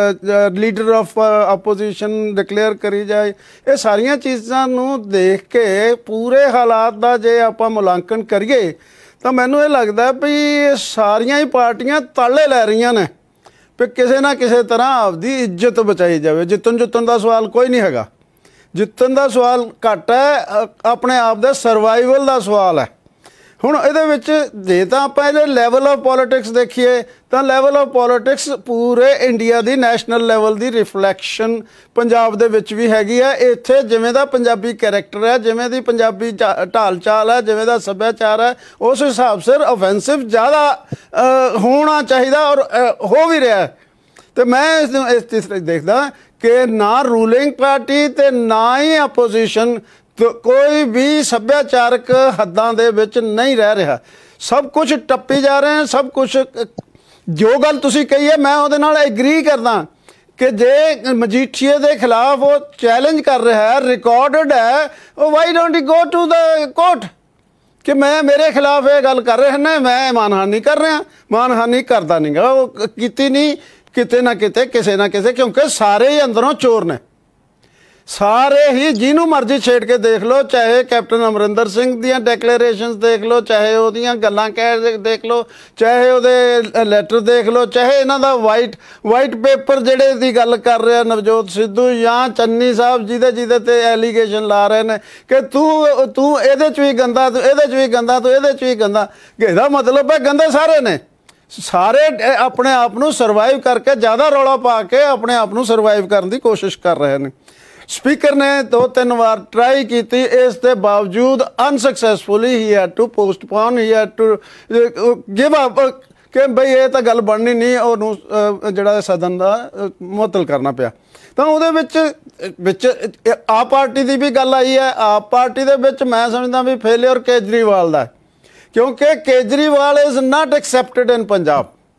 leader of opposition declare ਕਰੀ ਜਾਏ। ਇਹ ਸਾਰੀਆਂ ਚੀਜ਼ਾਂ ਨੂੰ ਦੇਖ ਕੇ ਪੂਰੇ ਹਾਲਾਤ ਦਾ ਜੇ ਆਪਾਂ ਮੁਲਾਂਕਣ ਕਰੀਏ ਤਾਂ ਮੈਨੂੰ ਇਹ ਲੱਗਦਾ ਵੀ ਇਹ ਸਾਰੀਆਂ ਹੀ ਪਾਰਟੀਆਂ ਤਾਲੇ ਲੈ ਰਹੀਆਂ ਨੇ ਵੀ ਕਿਸੇ ਨਾ ਕਿਸੇ ਤਰ੍ਹਾਂ ਆਪਦੀ ਇੱਜ਼ਤ ਬਚਾਈ ਜਾਵੇ। ਜਿੱਤਣ ਦਾ ਸਵਾਲ ਕੋਈ ਨਹੀਂ ਹੈਗਾ, ਜਿੱਤਣ ਦਾ ਸਵਾਲ ਘੱਟ ਹੈ, ਆਪਣੇ ਆਪ ਦੇ ਸਰਵਾਈਵਲ ਦਾ ਸਵਾਲ ਹੈ। ਹੁਣ ਇਹਦੇ ਵਿੱਚ ਜੇ ਤਾਂ ਆਪਾਂ ਇਹਦੇ ਲੈਵਲ ਆਫ ਪੋਲੀਟਿਕਸ ਦੇਖੀਏ ਤਾਂ ਲੈਵਲ ਆਫ ਪੋਲੀਟਿਕਸ ਪੂਰੇ ਇੰਡੀਆ ਦੀ ਨੈਸ਼ਨਲ ਲੈਵਲ ਦੀ ਰਿਫਲੈਕਸ਼ਨ ਪੰਜਾਬ ਦੇ ਵਿੱਚ ਵੀ ਹੈਗੀ ਹੈ। ਇੱਥੇ ਜਿਵੇਂ ਦਾ ਪੰਜਾਬੀ ਕੈਰੈਕਟਰ ਹੈ, ਜਿਵੇਂ ਦੀ ਪੰਜਾਬੀ ਢਾਲ ਚਾਲ ਹੈ, ਜਿਵੇਂ ਦਾ ਸੱਭਿਆਚਾਰ ਹੈ, ਉਸ ਹਿਸਾਬ ਸਿਰ ਓਫੈਂਸਿਵ ਜ਼ਿਆਦਾ ਹੋਣਾ ਚਾਹੀਦਾ ਔਰ ਹੋ ਵੀ ਰਿਹਾ। ਅਤੇ ਮੈਂ ਇਸ ਨੂੰ ਇਸ ਤੀਸਰੇ ਦੇਖਦਾ ਕਿ ਨਾ ਰੂਲਿੰਗ ਪਾਰਟੀ ਅਤੇ ਨਾ ਹੀ ਆਪੋਜੀਸ਼ਨ ਕੋਈ ਵੀ ਸੱਭਿਆਚਾਰਕ ਹੱਦਾਂ ਦੇ ਵਿੱਚ ਨਹੀਂ ਰਹਿ ਰਿਹਾ। ਸਭ ਕੁਝ ਟੱਪੀ ਜਾ ਰਹੇ, ਸਭ ਕੁਝ। ਜੋ ਗੱਲ ਤੁਸੀਂ ਕਹੀ ਹੈ ਮੈਂ ਉਹਦੇ ਨਾਲ ਐਗਰੀ ਕਰਦਾ ਕਿ ਜੇ ਮਜੀਠੀਏ ਦੇ ਖਿਲਾਫ ਉਹ ਚੈਲੰਜ ਕਰ ਰਿਹਾ ਹੈ, ਰਿਕਾਰਡਡ ਹੈ, ਉਹ why don't you go to the court ਕਿ ਮੈਂ ਮੇਰੇ ਖਿਲਾਫ ਇਹ ਗੱਲ ਕਰ ਰਹੇ ਨੇ, ਮੈਂ ਮਾਨਹਾਨੀ ਕਰ ਰਿਹਾ। ਮਾਨਹਾਨੀ ਕਰਦਾ ਨਹੀਂ ਗਾ, ਉਹ ਕੀਤੀ ਨਹੀਂ ਕਿਤੇ ਨਾ ਕਿਤੇ, ਕਿਸੇ ਨਾ ਕਿਸੇ, ਕਿਉਂਕਿ ਸਾਰੇ ਹੀ ਅੰਦਰੋਂ ਚੋਰ ਨੇ। ਸਾਰੇ ਹੀ ਜਿਹਨੂੰ ਮਰਜ਼ੀ ਛੇੜ ਕੇ ਦੇਖ ਲਓ, ਚਾਹੇ ਕੈਪਟਨ ਅਮਰਿੰਦਰ ਸਿੰਘ ਦੀਆਂ ਡੈਕਲੇਰੇਸ਼ਨਸ ਦੇਖ ਲਓ, ਚਾਹੇ ਉਹਦੀਆਂ ਗੱਲਾਂ ਕਹਿ ਦੇਖ ਲਓ, ਚਾਹੇ ਉਹਦੇ ਲੈਟਰ ਦੇਖ ਲਓ, ਚਾਹੇ ਇਹਨਾਂ ਦਾ ਵਾਈਟ ਪੇਪਰ ਜਿਹੜੇ ਦੀ ਗੱਲ ਕਰ ਰਿਹਾ ਨਵਜੋਤ ਸਿੱਧੂ ਜਾਂ ਚੰਨੀ ਸਾਹਿਬ ਜਿਹਦੇ ਤੇ ਐਲੀਗੇਸ਼ਨ ਲਾ ਰਹੇ ਨੇ ਕਿ ਤੂੰ ਇਹਦੇ 'ਚ ਵੀ ਗੰਦਾ, ਤੂੰ ਇਹਦੇ 'ਚ ਵੀ ਗੰਦਾ, ਤੂੰ ਇਹਦੇ 'ਚ ਵੀ ਗੰਦਾ। ਇਹਦਾ ਮਤਲਬ ਹੈ ਗੰਦੇ ਸਾਰੇ ਨੇ। ਸਾਰੇ ਆਪਣੇ ਆਪ ਨੂੰ ਸਰਵਾਈਵ ਕਰਕੇ, ਜ਼ਿਆਦਾ ਰੌਲਾ ਪਾ ਕੇ ਆਪਣੇ ਆਪ ਨੂੰ ਸਰਵਾਈਵ ਕਰਨ ਦੀ ਕੋਸ਼ਿਸ਼ ਕਰ ਰਹੇ ਨੇ। ਸਪੀਕਰ ਨੇ 2-3 ਵਾਰ ਟਰਾਈ ਕੀਤੀ, ਇਸ ਦੇ ਬਾਵਜੂਦ unsuccessfully he had to postpone, he had to give up ਕਿ ਬਈ ਇਹ ਤਾਂ ਗੱਲ ਬਣਨੀ ਨਹੀਂ, ਉਹਨੂੰ ਜਿਹੜਾ ਸਦਨ ਦਾ ਮੁਅੱਤਲ ਕਰਨਾ ਪਿਆ। ਤਾਂ ਉਹਦੇ ਵਿੱਚ ਆਪ ਪਾਰਟੀ ਦੀ ਵੀ ਗੱਲ ਆਈ ਹੈ। ਆਪ ਪਾਰਟੀ ਦੇ ਵਿੱਚ ਮੈਂ ਸਮਝਦਾ ਵੀ ਫੇਲਿਅਰ ਕੇਜਰੀਵਾਲ ਦਾ, ਕਿਉਂਕਿ Kejriwal is not accepted in Punjab.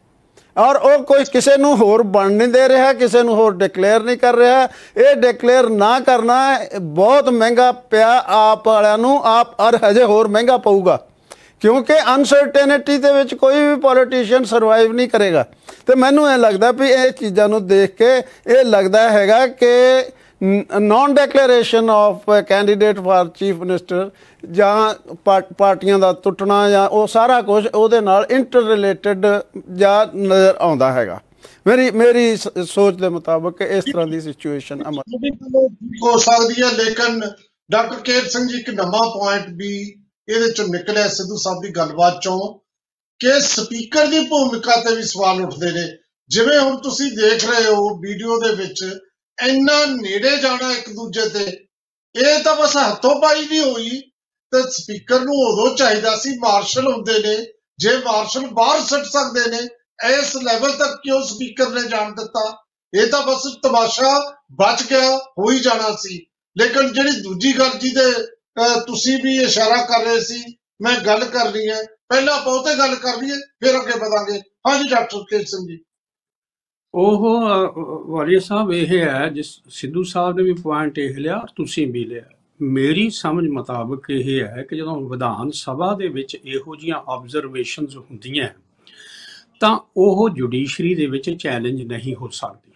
ਔਰ ਉਹ ਕੋਈ ਕਿਸੇ ਨੂੰ ਹੋਰ ਬਣ ਨਹੀਂ ਦੇ ਰਿਹਾ, ਕਿਸੇ ਨੂੰ ਹੋਰ ਡਿਕਲੇਅਰ ਨਹੀਂ ਕਰ ਰਿਹਾ। ਇਹ ਡਿਕਲੇਅਰ ਨਾ ਕਰਨਾ ਬਹੁਤ ਮਹਿੰਗਾ ਪਿਆ ਆਪ ਵਾਲਿਆਂ ਨੂੰ, ਆਪ ਔਰ ਹਜੇ ਹੋਰ ਮਹਿੰਗਾ ਪਊਗਾ, ਕਿਉਂਕਿ ਅਨਸਰਟੇਨਿਟੀ ਦੇ ਵਿੱਚ ਕੋਈ ਵੀ ਪੋਲੀਟੀਸ਼ੀਅਨ ਸਰਵਾਈਵ ਨਹੀਂ ਕਰੇਗਾ। ਤੇ ਮੈਨੂੰ ਇਹ ਲੱਗਦਾ ਵੀ ਇਹ ਚੀਜ਼ਾਂ ਨੂੰ ਦੇਖ ਕੇ ਇਹ ਲੱਗਦਾ ਹੈਗਾ ਕਿ non declaration of candidate for chief minister ਜਾਂ ਪਾਰਟੀਆਂ ਦਾ ਟੁੱਟਣਾ ਜਾਂ ਉਹ ਸਾਰਾ ਕੁਝ ਉਹਦੇ ਨਾਲ ਇੰਟਰ ਰਿਲੇਟਡ ਜਾਂ ਨਜ਼ਰ ਆਉਂਦਾ ਹੈਗਾ। ਮੇਰੀ ਸੋਚ ਦੇ ਮੁਤਾਬਕ ਇਸ ਤਰ੍ਹਾਂ ਦੀ ਸਿਚੁਏਸ਼ਨ ਹੋ ਸਕਦੀ ਹੈ। ਲੇਕਿਨ ਡਾਕਟਰ ਕੇਰ ਸਿੰਘ ਜੀ, ਇੱਕ ਨਵਾਂ ਪੁਆਇੰਟ ਵੀ ਇਹਦੇ ਚੋਂ ਨਿਕਲਿਆ ਸਿੱਧੂ ਸਾਹਿਬ ਦੀ ਗੱਲਬਾਤ ਚੋਂ ਕਿ ਸਪੀਕਰ ਦੀ ਭੂਮਿਕਾ ਤੇ ਵੀ ਸਵਾਲ ਉੱਠਦੇ ਨੇ। ਜਿਵੇਂ ਹੁਣ ਤੁਸੀਂ ਦੇਖ ਰਹੇ ਹੋ ਵੀਡੀਓ ਦੇ ਵਿੱਚ ਇੰਨਾ ਨੇੜੇ ਜਾਣਾ ਇੱਕ ਦੂਜੇ ਤੇ, ਇਹ ਤਾਂ ਬਸ ਹੱਥੋਂ ਪਾਈ ਨਹੀਂ ਹੋਈ। ਤੇ ਸਪੀਕਰ ਨੂੰ ਉਦੋਂ ਚਾਹੀਦਾ ਸੀ, ਮਾਰਸ਼ਲ ਹੁੰਦੇ ਨੇ, ਜੇ ਮਾਰਸ਼ਲ ਬਾਹਰ ਸੁੱਟ ਸਕਦੇ ਨੇ, ਇਸ ਲੈਵਲ ਤੱਕ ਕਿਉਂ ਸਪੀਕਰ ਨੇ ਜਾਣ ਦਿੱਤਾ? ਇਹ ਤਾਂ ਬਸ ਤਮਾਸ਼ਾ ਬਚ ਗਿਆ, ਹੋ ਹੀ ਜਾਣਾ ਸੀ। ਲੇਕਿਨ ਜਿਹੜੀ ਦੂਜੀ ਗੱਲ ਜਿਹਦੇ ਤੁਸੀਂ ਵੀ ਇਸ਼ਾਰਾ ਕਰ ਰਹੇ ਸੀ, ਮੈਂ ਗੱਲ ਕਰਨੀ ਹੈ, ਪਹਿਲਾਂ ਬਹੁਤੇ ਗੱਲ ਕਰ ਲਈਏ ਫਿਰ ਅੱਗੇ ਵਧਾਂਗੇ। ਹਾਂਜੀ ਡਾਕਟਰ ਕੇਰ ਸਿੰਘ ਜੀ। ਉਹ ਵਾਲੀਆ ਸਾਹਿਬ ਇਹ ਹੈ, ਜਿਸ ਸਿੱਧੂ ਸਾਹਿਬ ਨੇ ਵੀ ਪੁਆਇੰਟ ਇਹ ਲਿਆ, ਤੁਸੀਂ ਵੀ ਲਿਆ। ਮੇਰੀ ਸਮਝ ਮੁਤਾਬਕ ਇਹ ਹੈ ਕਿ ਜਦੋਂ ਵਿਧਾਨ ਸਭਾ ਦੇ ਵਿੱਚ ਇਹੋ ਜਿਹੀਆਂ ਆਬਜ਼ਰਵੇਸ਼ਨਸ ਹੁੰਦੀਆਂ ਤਾਂ ਉਹ ਜੁਡੀਸ਼ਰੀ ਦੇ ਵਿੱਚ ਚੈਲੰਜ ਨਹੀਂ ਹੋ ਸਕਦੀ।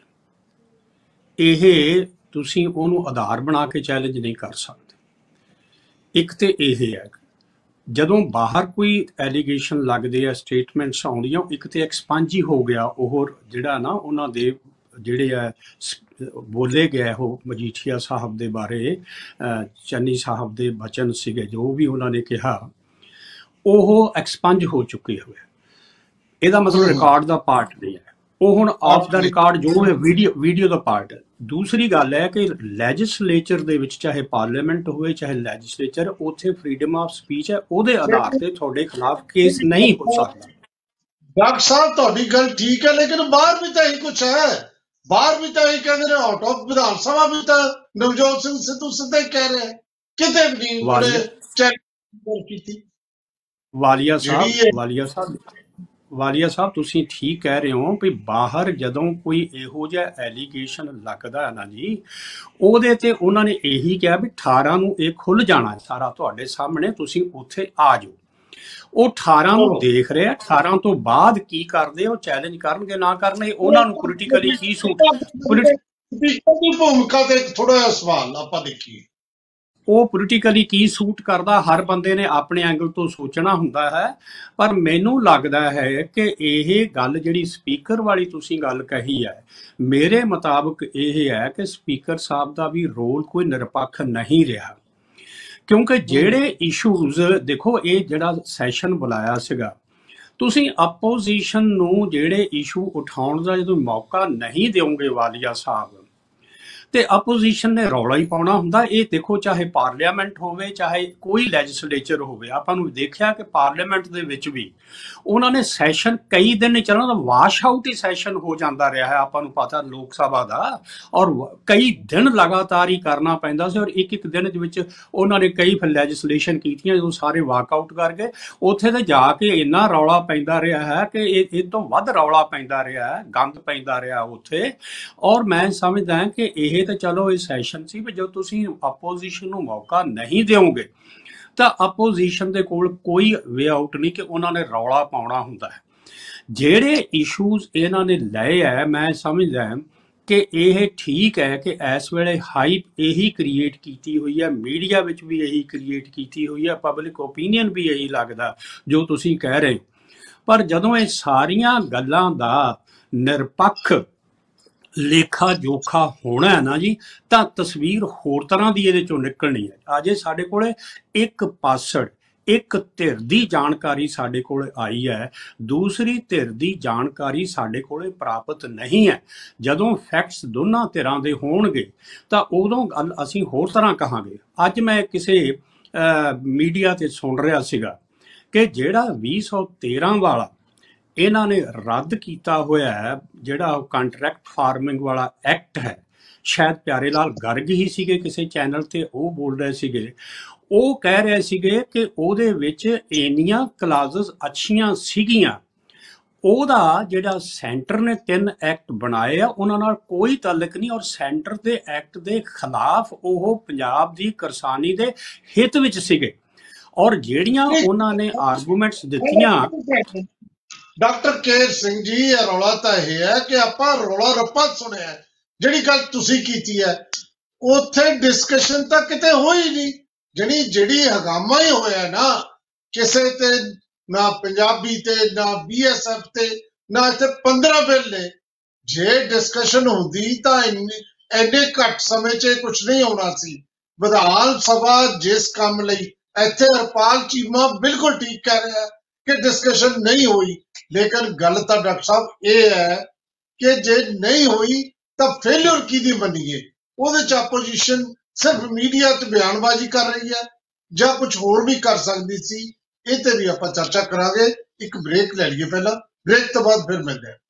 ਇਹ ਤੁਸੀਂ ਉਹਨੂੰ ਆਧਾਰ ਬਣਾ ਕੇ ਚੈਲੰਜ ਨਹੀਂ ਕਰ ਸਕਦੇ। ਇੱਕ ਤੇ ਇਹ ਹੈ, ਜਦੋਂ ਬਾਹਰ ਕੋਈ ਐਲੀਗੇਸ਼ਨ ਲੱਗਦੇ ਆ, ਸਟੇਟਮੈਂਟਸ ਆਉਂਦੀਆਂ, ਇੱਕ ਤੇ ਐਕਸਪੰਜ ਹੀ ਹੋ ਗਿਆ ਉਹ ਜਿਹੜਾ ਨਾ ਉਹਨਾਂ ਦੇ ਜਿਹੜੇ ਆ ਬੋਲੇ ਗਏ ਉਹ ਮਜੀਠੀਆ ਸਾਹਿਬ ਦੇ ਬਾਰੇ, ਚੰਨੀ ਸਾਹਿਬ ਦੇ ਬਚਨ ਸੀਗੇ, ਜੋ ਵੀ ਉਹਨਾਂ ਨੇ ਕਿਹਾ ਉਹ ਐਕਸਪੰਜ ਹੋ ਚੁੱਕੇ ਹੋਏ। ਇਹਦਾ ਮਤਲਬ ਰਿਕਾਰਡ ਦਾ ਪਾਰਟ ਨਹੀਂ ਹੈ, ਉਹ ਹੁਣ ਆਫ ਦਾ ਰਿਕਾਰਡ ਜੋ ਹੈ ਵੀਡੀਓ ਦਾ ਪਾਰਟ ਹੈ। ਦੂਸਰੀ ਗੱਲ ਹੈ ਕਿ ਲੈਜਿਸਲੇਚਰ ਦੇ ਵਿੱਚ, ਚਾਹੇ ਪਾਰਲੀਮੈਂਟ ਹੋਵੇ ਚਾਹੇ ਲੈਜਿਸਲੇਚਰ, ਉੱਥੇ ਫਰੀडम ਆਫ ਸਪੀਚ ਹੈ, ਉਹਦੇ ਆਧਾਰ ਤੇ ਤੁਹਾਡੇ ਖਿਲਾਫ ਕੇਸ ਨਹੀਂ ਹੋ ਸਕਦਾ। ਡਾਕਟਰ ਸਾਹਿਬ ਤੁਹਾਡੀ ਗੱਲ ਠੀਕ ਹੈ, ਲੇਕਿਨ ਬਾਹਰ ਵੀ ਤਾਂ ਇਹੀ ਕੁਛ ਹੈ। ਬਾਹਰ ਵੀ ਤਾਂ ਇਹ ਕਹਿੰਦੇ ਨੇ, ਆਊਟ ਆਫ ਵਿਧਾਨ ਸਭਾ ਵੀ ਤਾਂ ਨਵਜੋਤ ਸਿੰਘ ਸਿੱਧੂ ਸਿੱਧਾ ਹੀ ਕਹਿ ਰਿਹਾ, ਕਿਤੇ ਵੀ ਨਹੀਂ ਉਹਨੇ ਚੈੱਕ ਕੀਤੀ। ਵਾਲੀਆ ਸਾਹਿਬ ਤੁਸੀਂ ਠੀਕ ਕਹਿ ਰਹੇ ਹੋ ਵੀ ਬਾਹਰ ਜਦੋਂ ਕੋਈ ਇਹੋ ਜਿਹਾ ਐਲੀਗੇਸ਼ਨ ਲੱਗਦਾ ਹੈ ਨਾ ਜੀ, ਉਹਦੇ ਤੇ ਉਹਨਾਂ ਨੇ ਇਹੀ ਕਿਹਾ ਵੀ 18 ਨੂੰ ਇਹ ਖੁੱਲ ਜਾਣਾ ਸਾਰਾ ਤੁਹਾਡੇ ਸਾਹਮਣੇ, ਤੁਸੀਂ ਉੱਥੇ ਆ ਜਾਓ। ਉਹ 18 ਨੂੰ ਦੇਖ ਰਿਹਾ, 18 ਤੋਂ ਬਾਅਦ ਕੀ ਕਰਦੇ ਉਹ ਚੈਲੰਜ ਕਰਨਗੇ ਨਾ ਕਰਨਗੇ, ਉਹਨਾਂ ਨੂੰ ਪੋਲੀਟੀਕਲੀ ਕੀ ਸੂਟ। ਸਪੀਕਰ ਦੀ ਭੂਮਿਕਾ ਤੇ ਥੋੜਾ ਜਿਹਾ ਸਵਾਲ ਆਪਾਂ ਦੇਖੀਏ, ਉਹ ਪੋਲੀਟੀਕਲੀ ਕੀ ਸੂਟ ਕਰਦਾ, ਹਰ ਬੰਦੇ ਨੇ ਆਪਣੇ ਐਂਗਲ ਤੋਂ ਸੋਚਣਾ ਹੁੰਦਾ ਹੈ। ਪਰ ਮੈਨੂੰ ਲੱਗਦਾ ਹੈ ਕਿ ਇਹ ਗੱਲ ਜਿਹੜੀ ਸਪੀਕਰ ਵਾਲੀ ਤੁਸੀਂ ਗੱਲ ਕਹੀ ਹੈ, ਮੇਰੇ ਮੁਤਾਬਕ ਇਹ ਹੈ ਕਿ ਸਪੀਕਰ ਸਾਹਿਬ ਦਾ ਵੀ ਰੋਲ ਕੋਈ ਨਿਰਪੱਖ ਨਹੀਂ ਰਿਹਾ। ਕਿਉਂਕਿ ਜਿਹੜੇ ਇਸ਼ੂਜ਼ ਦੇਖੋ, ਇਹ ਜਿਹੜਾ ਸੈਸ਼ਨ ਬੁਲਾਇਆ ਸੀਗਾ, ਤੁਸੀਂ ਆਪੋਜੀਸ਼ਨ ਨੂੰ ਜਿਹੜੇ ਇਸ਼ੂ ਉਠਾਉਣ ਦਾ ਜਦੋਂ ਮੌਕਾ ਨਹੀਂ ਦਿਓਗੇ ਵਾਲੀਆ ਸਾਹਿਬ, ਤੇ ਆਪੋਜੀਸ਼ਨ ਨੇ ਰੌਲਾ ਹੀ ਪਾਉਣਾ ਹੁੰਦਾ। ਇਹ ਦੇਖੋ, ਚਾਹੇ ਪਾਰਲੀਮੈਂਟ ਹੋਵੇ ਚਾਹੇ ਕੋਈ ਲੈਜਿਸਲੇਚਰ ਹੋਵੇ, ਆਪਾਂ ਨੂੰ ਦੇਖਿਆ ਕਿ ਪਾਰਲੀਮੈਂਟ ਦੇ ਵਿੱਚ ਵੀ ਉਹਨਾਂ ਨੇ ਸੈਸ਼ਨ ਕਈ ਦਿਨ ਨਹੀਂ ਚੱਲਣਾ, ਵਾਸ਼ ਆਊਟ ਹੀ ਸੈਸ਼ਨ ਹੋ ਜਾਂਦਾ ਰਿਹਾ ਹੈ, ਆਪਾਂ ਨੂੰ ਪਤਾ ਲੋਕ ਸਭਾ ਦਾ, ਔਰ ਕਈ ਦਿਨ ਲਗਾਤਾਰ ਹੀ ਕਰਨਾ ਪੈਂਦਾ ਸੀ। ਔਰ ਇੱਕ ਦਿਨ ਦੇ ਵਿੱਚ ਉਹਨਾਂ ਨੇ ਕਈ ਲੈਜਿਸਲੇਸ਼ਨ ਕੀਤੀਆਂ, ਜਦੋਂ ਸਾਰੇ ਵਾਕਆਊਟ ਕਰ ਗਏ, ਉੱਥੇ ਤੇ ਜਾ ਕੇ ਇੰਨਾ ਰੌਲਾ ਪੈਂਦਾ ਰਿਹਾ ਹੈ ਕਿ ਇਹ ਤੋਂ ਵੱਧ ਰੌਲਾ ਪੈਂਦਾ ਰਿਹਾ ਹੈ, ਗੰਦ ਪੈਂਦਾ ਰਿਹਾ ਉੱਥੇ। ਔਰ ਮੈਂ ਸਮਝਦਾ ਕਿ ਇਹ ਤਾਂ ਚਲੋ ਇਹ ਸੈਸ਼ਨ ਸੀ, ਪਰ ਜਦੋਂ ਤੁਸੀਂ ਆਪੋਜੀਸ਼ਨ ਨੂੰ ਮੌਕਾ ਨਹੀਂ ਦਿਓਗੇ ਤਾਂ ਆਪੋਜੀਸ਼ਨ ਦੇ ਕੋਲ ਕੋਈ ਵੇ ਆਊਟ ਨਹੀਂ ਕਿ ਉਹਨਾਂ ਨੇ ਰੌਲਾ ਪਾਉਣਾ ਹੁੰਦਾ ਹੈ। ਜਿਹੜੇ ਇਸ਼ੂਜ਼ ਇਹਨਾਂ ਨੇ ਲਏ ਹੈ, ਮੈਂ ਸਮਝਦਾ ਕਿ ਇਹ ਠੀਕ ਹੈ ਕਿ ਇਸ ਵੇਲੇ ਹਾਈਪ ਇਹੀ ਕ੍ਰੀਏਟ ਕੀਤੀ ਹੋਈ ਹੈ, ਮੀਡੀਆ ਵਿੱਚ ਵੀ ਇਹੀ ਕ੍ਰੀਏਟ ਕੀਤੀ ਹੋਈ ਹੈ, ਪਬਲਿਕ ਓਪੀਨੀਅਨ ਵੀ ਇਹੀ ਲੱਗਦਾ ਜੋ ਤੁਸੀਂ ਕਹਿ ਰਹੇ। ਪਰ ਜਦੋਂ ਇਹ ਸਾਰੀਆਂ ਗੱਲਾਂ ਦਾ ਨਿਰਪੱਖ ਲੇਖਾ ਜੋਖਾ ਹੋਣਾ ਹੈ ਨਾ ਜੀ, ਤਾਂ ਤਸਵੀਰ ਹੋਰ ਤਰ੍ਹਾਂ ਦੀ ਇਹਦੇ ਚੋਂ ਨਿਕਲਣੀ ਹੈ। ਅਜੇ ਸਾਡੇ ਕੋਲੇ ਇੱਕ ਪਾਸੜ, ਇੱਕ ਧਿਰ ਦੀ ਜਾਣਕਾਰੀ ਸਾਡੇ ਕੋਲ ਆਈ ਹੈ, ਦੂਸਰੀ ਧਿਰ ਦੀ ਜਾਣਕਾਰੀ ਸਾਡੇ ਕੋਲੇ ਪ੍ਰਾਪਤ ਨਹੀਂ ਹੈ। ਜਦੋਂ ਫੈਕਟਸ ਦੋਨਾਂ ਧਿਰਾਂ ਦੇ ਹੋਣਗੇ ਤਾਂ ਉਦੋਂ ਗੱਲ ਅਸੀਂ ਹੋਰ ਤਰ੍ਹਾਂ ਕਹਾਂਗੇ। ਅੱਜ ਮੈਂ ਕਿਸੇ ਮੀਡੀਆ ਤੇ ਸੁਣ ਰਿਹਾ ਸੀਗਾ ਕਿ ਜਿਹੜਾ 2013 ਵਾਲਾ ਇਹਨਾਂ ਨੇ ਰੱਦ ਕੀਤਾ ਹੋਇਆ ਹੈ, ਜਿਹੜਾ ਕੰਟਰੈਕਟ ਫਾਰਮਿੰਗ ਵਾਲਾ ਐਕਟ ਹੈ, ਸ਼ਾਇਦ ਪਿਆਰੇ ਲਾਲ ਗਰਗ ਹੀ ਸੀਗੇ ਕਿਸੇ ਚੈਨਲ ਤੇ, ਉਹ ਬੋਲ ਰਹੇ ਸੀਗੇ, ਉਹ ਕਹਿ ਰਹੇ ਸੀਗੇ ਕਿ ਉਹਦੇ ਵਿੱਚ ਇੰਨੀਆਂ ਕਲਾਜ਼ਸ ਅੱਛੀਆਂ ਸੀਗੀਆਂ, ਉਹਦਾ ਜਿਹੜਾ ਸੈਂਟਰ ਨੇ 3 ਐਕਟ ਬਣਾਏ ਆ ਉਹਨਾਂ ਨਾਲ ਕੋਈ ਤਾਲੁਕ ਨਹੀਂ, ਔਰ ਸੈਂਟਰ ਦੇ ਐਕਟ ਦੇ ਖਿਲਾਫ ਉਹ ਪੰਜਾਬ ਦੀ ਕਿਸਾਨੀ ਦੇ ਹਿੱਤ ਵਿੱਚ ਸੀਗੇ। ਔਰ ਜਿਹੜੀਆਂ ਉਹਨਾਂ ਨੇ ਆਰਗੂਮੈਂਟਸ ਦਿੱਤੀਆਂ। ਡਾਕਟਰ ਕੇਰ ਸਿੰਘ ਜੀ, ਇਹ ਰੌਲਾ ਤਾਂ ਇਹ ਹੈ ਕਿ ਆਪਾਂ ਰੌਲਾ ਰੱਪਾ ਸੁਣਿਆ, ਜਿਹੜੀ ਗੱਲ ਤੁਸੀਂ ਕੀਤੀ ਹੈ ਉੱਥੇ ਡਿਸਕਸ਼ਨ ਤਾਂ ਕਿਤੇ ਹੋਈ ਨਹੀਂ। ਜਿਹੜੀ ਹਗਾਮਾ ਹੀ ਹੋਇਆ ਨਾ, ਕਿਸੇ ਤੇ ਨਾ ਪੰਜਾਬੀ ਤੇ ਨਾ BSF ਤੇ ਨਾ ਇੱਥੇ 15 ਬਿੱਲ ਨੇ। ਜੇ ਡਿਸਕਸ਼ਨ ਹੁੰਦੀ ਤਾਂ ਇੰਨੇ ਘੱਟ ਸਮੇਂ 'ਚ ਕੁਝ ਨਹੀਂ ਹੋਣਾ ਸੀ। ਵਿਧਾਨ ਸਭਾ ਜਿਸ ਕੰਮ ਲਈ ਇੱਥੇ ਹਰਪਾਲ ਚੀਮਾ ਬਿਲਕੁਲ ਠੀਕ ਕਹਿ ਰਿਹਾ ਕਿ ਡਿਸਕਸ਼ਨ ਨਹੀਂ ਹੋਈ, ਲੇਕਿਨ ਗੱਲ ਤਾਂ ਡਾਕਟਰ ਸਾਹਿਬ ਇਹ ਹੈ ਕਿ ਜੇ ਨਹੀਂ ਹੋਈ ਤਾਂ ਫੇਲਿਅਰ ਕਿਹਦੀ ਮੰਨੀਏ? ਉਹਦੇ 'ਚ ਆਪੋਜੀਸ਼ਨ ਸਿਰਫ ਮੀਡੀਆ 'ਚ ਬਿਆਨਬਾਜ਼ੀ ਕਰ ਰਹੀ ਹੈ ਜਾਂ ਕੁਝ ਹੋਰ ਵੀ ਕਰ ਸਕਦੀ ਸੀ? ਇਹ ਤੇ ਵੀ ਆਪਾਂ ਚਰਚਾ ਕਰਾਂਗੇ। ਇੱਕ ਬ੍ਰੇਕ ਲੈ ਲਈਏ ਪਹਿਲਾਂ, ਬ੍ਰੇਕ ਤੋਂ ਬਾਅਦ ਫਿਰ ਮਿਲਦੇ ਹਾਂ।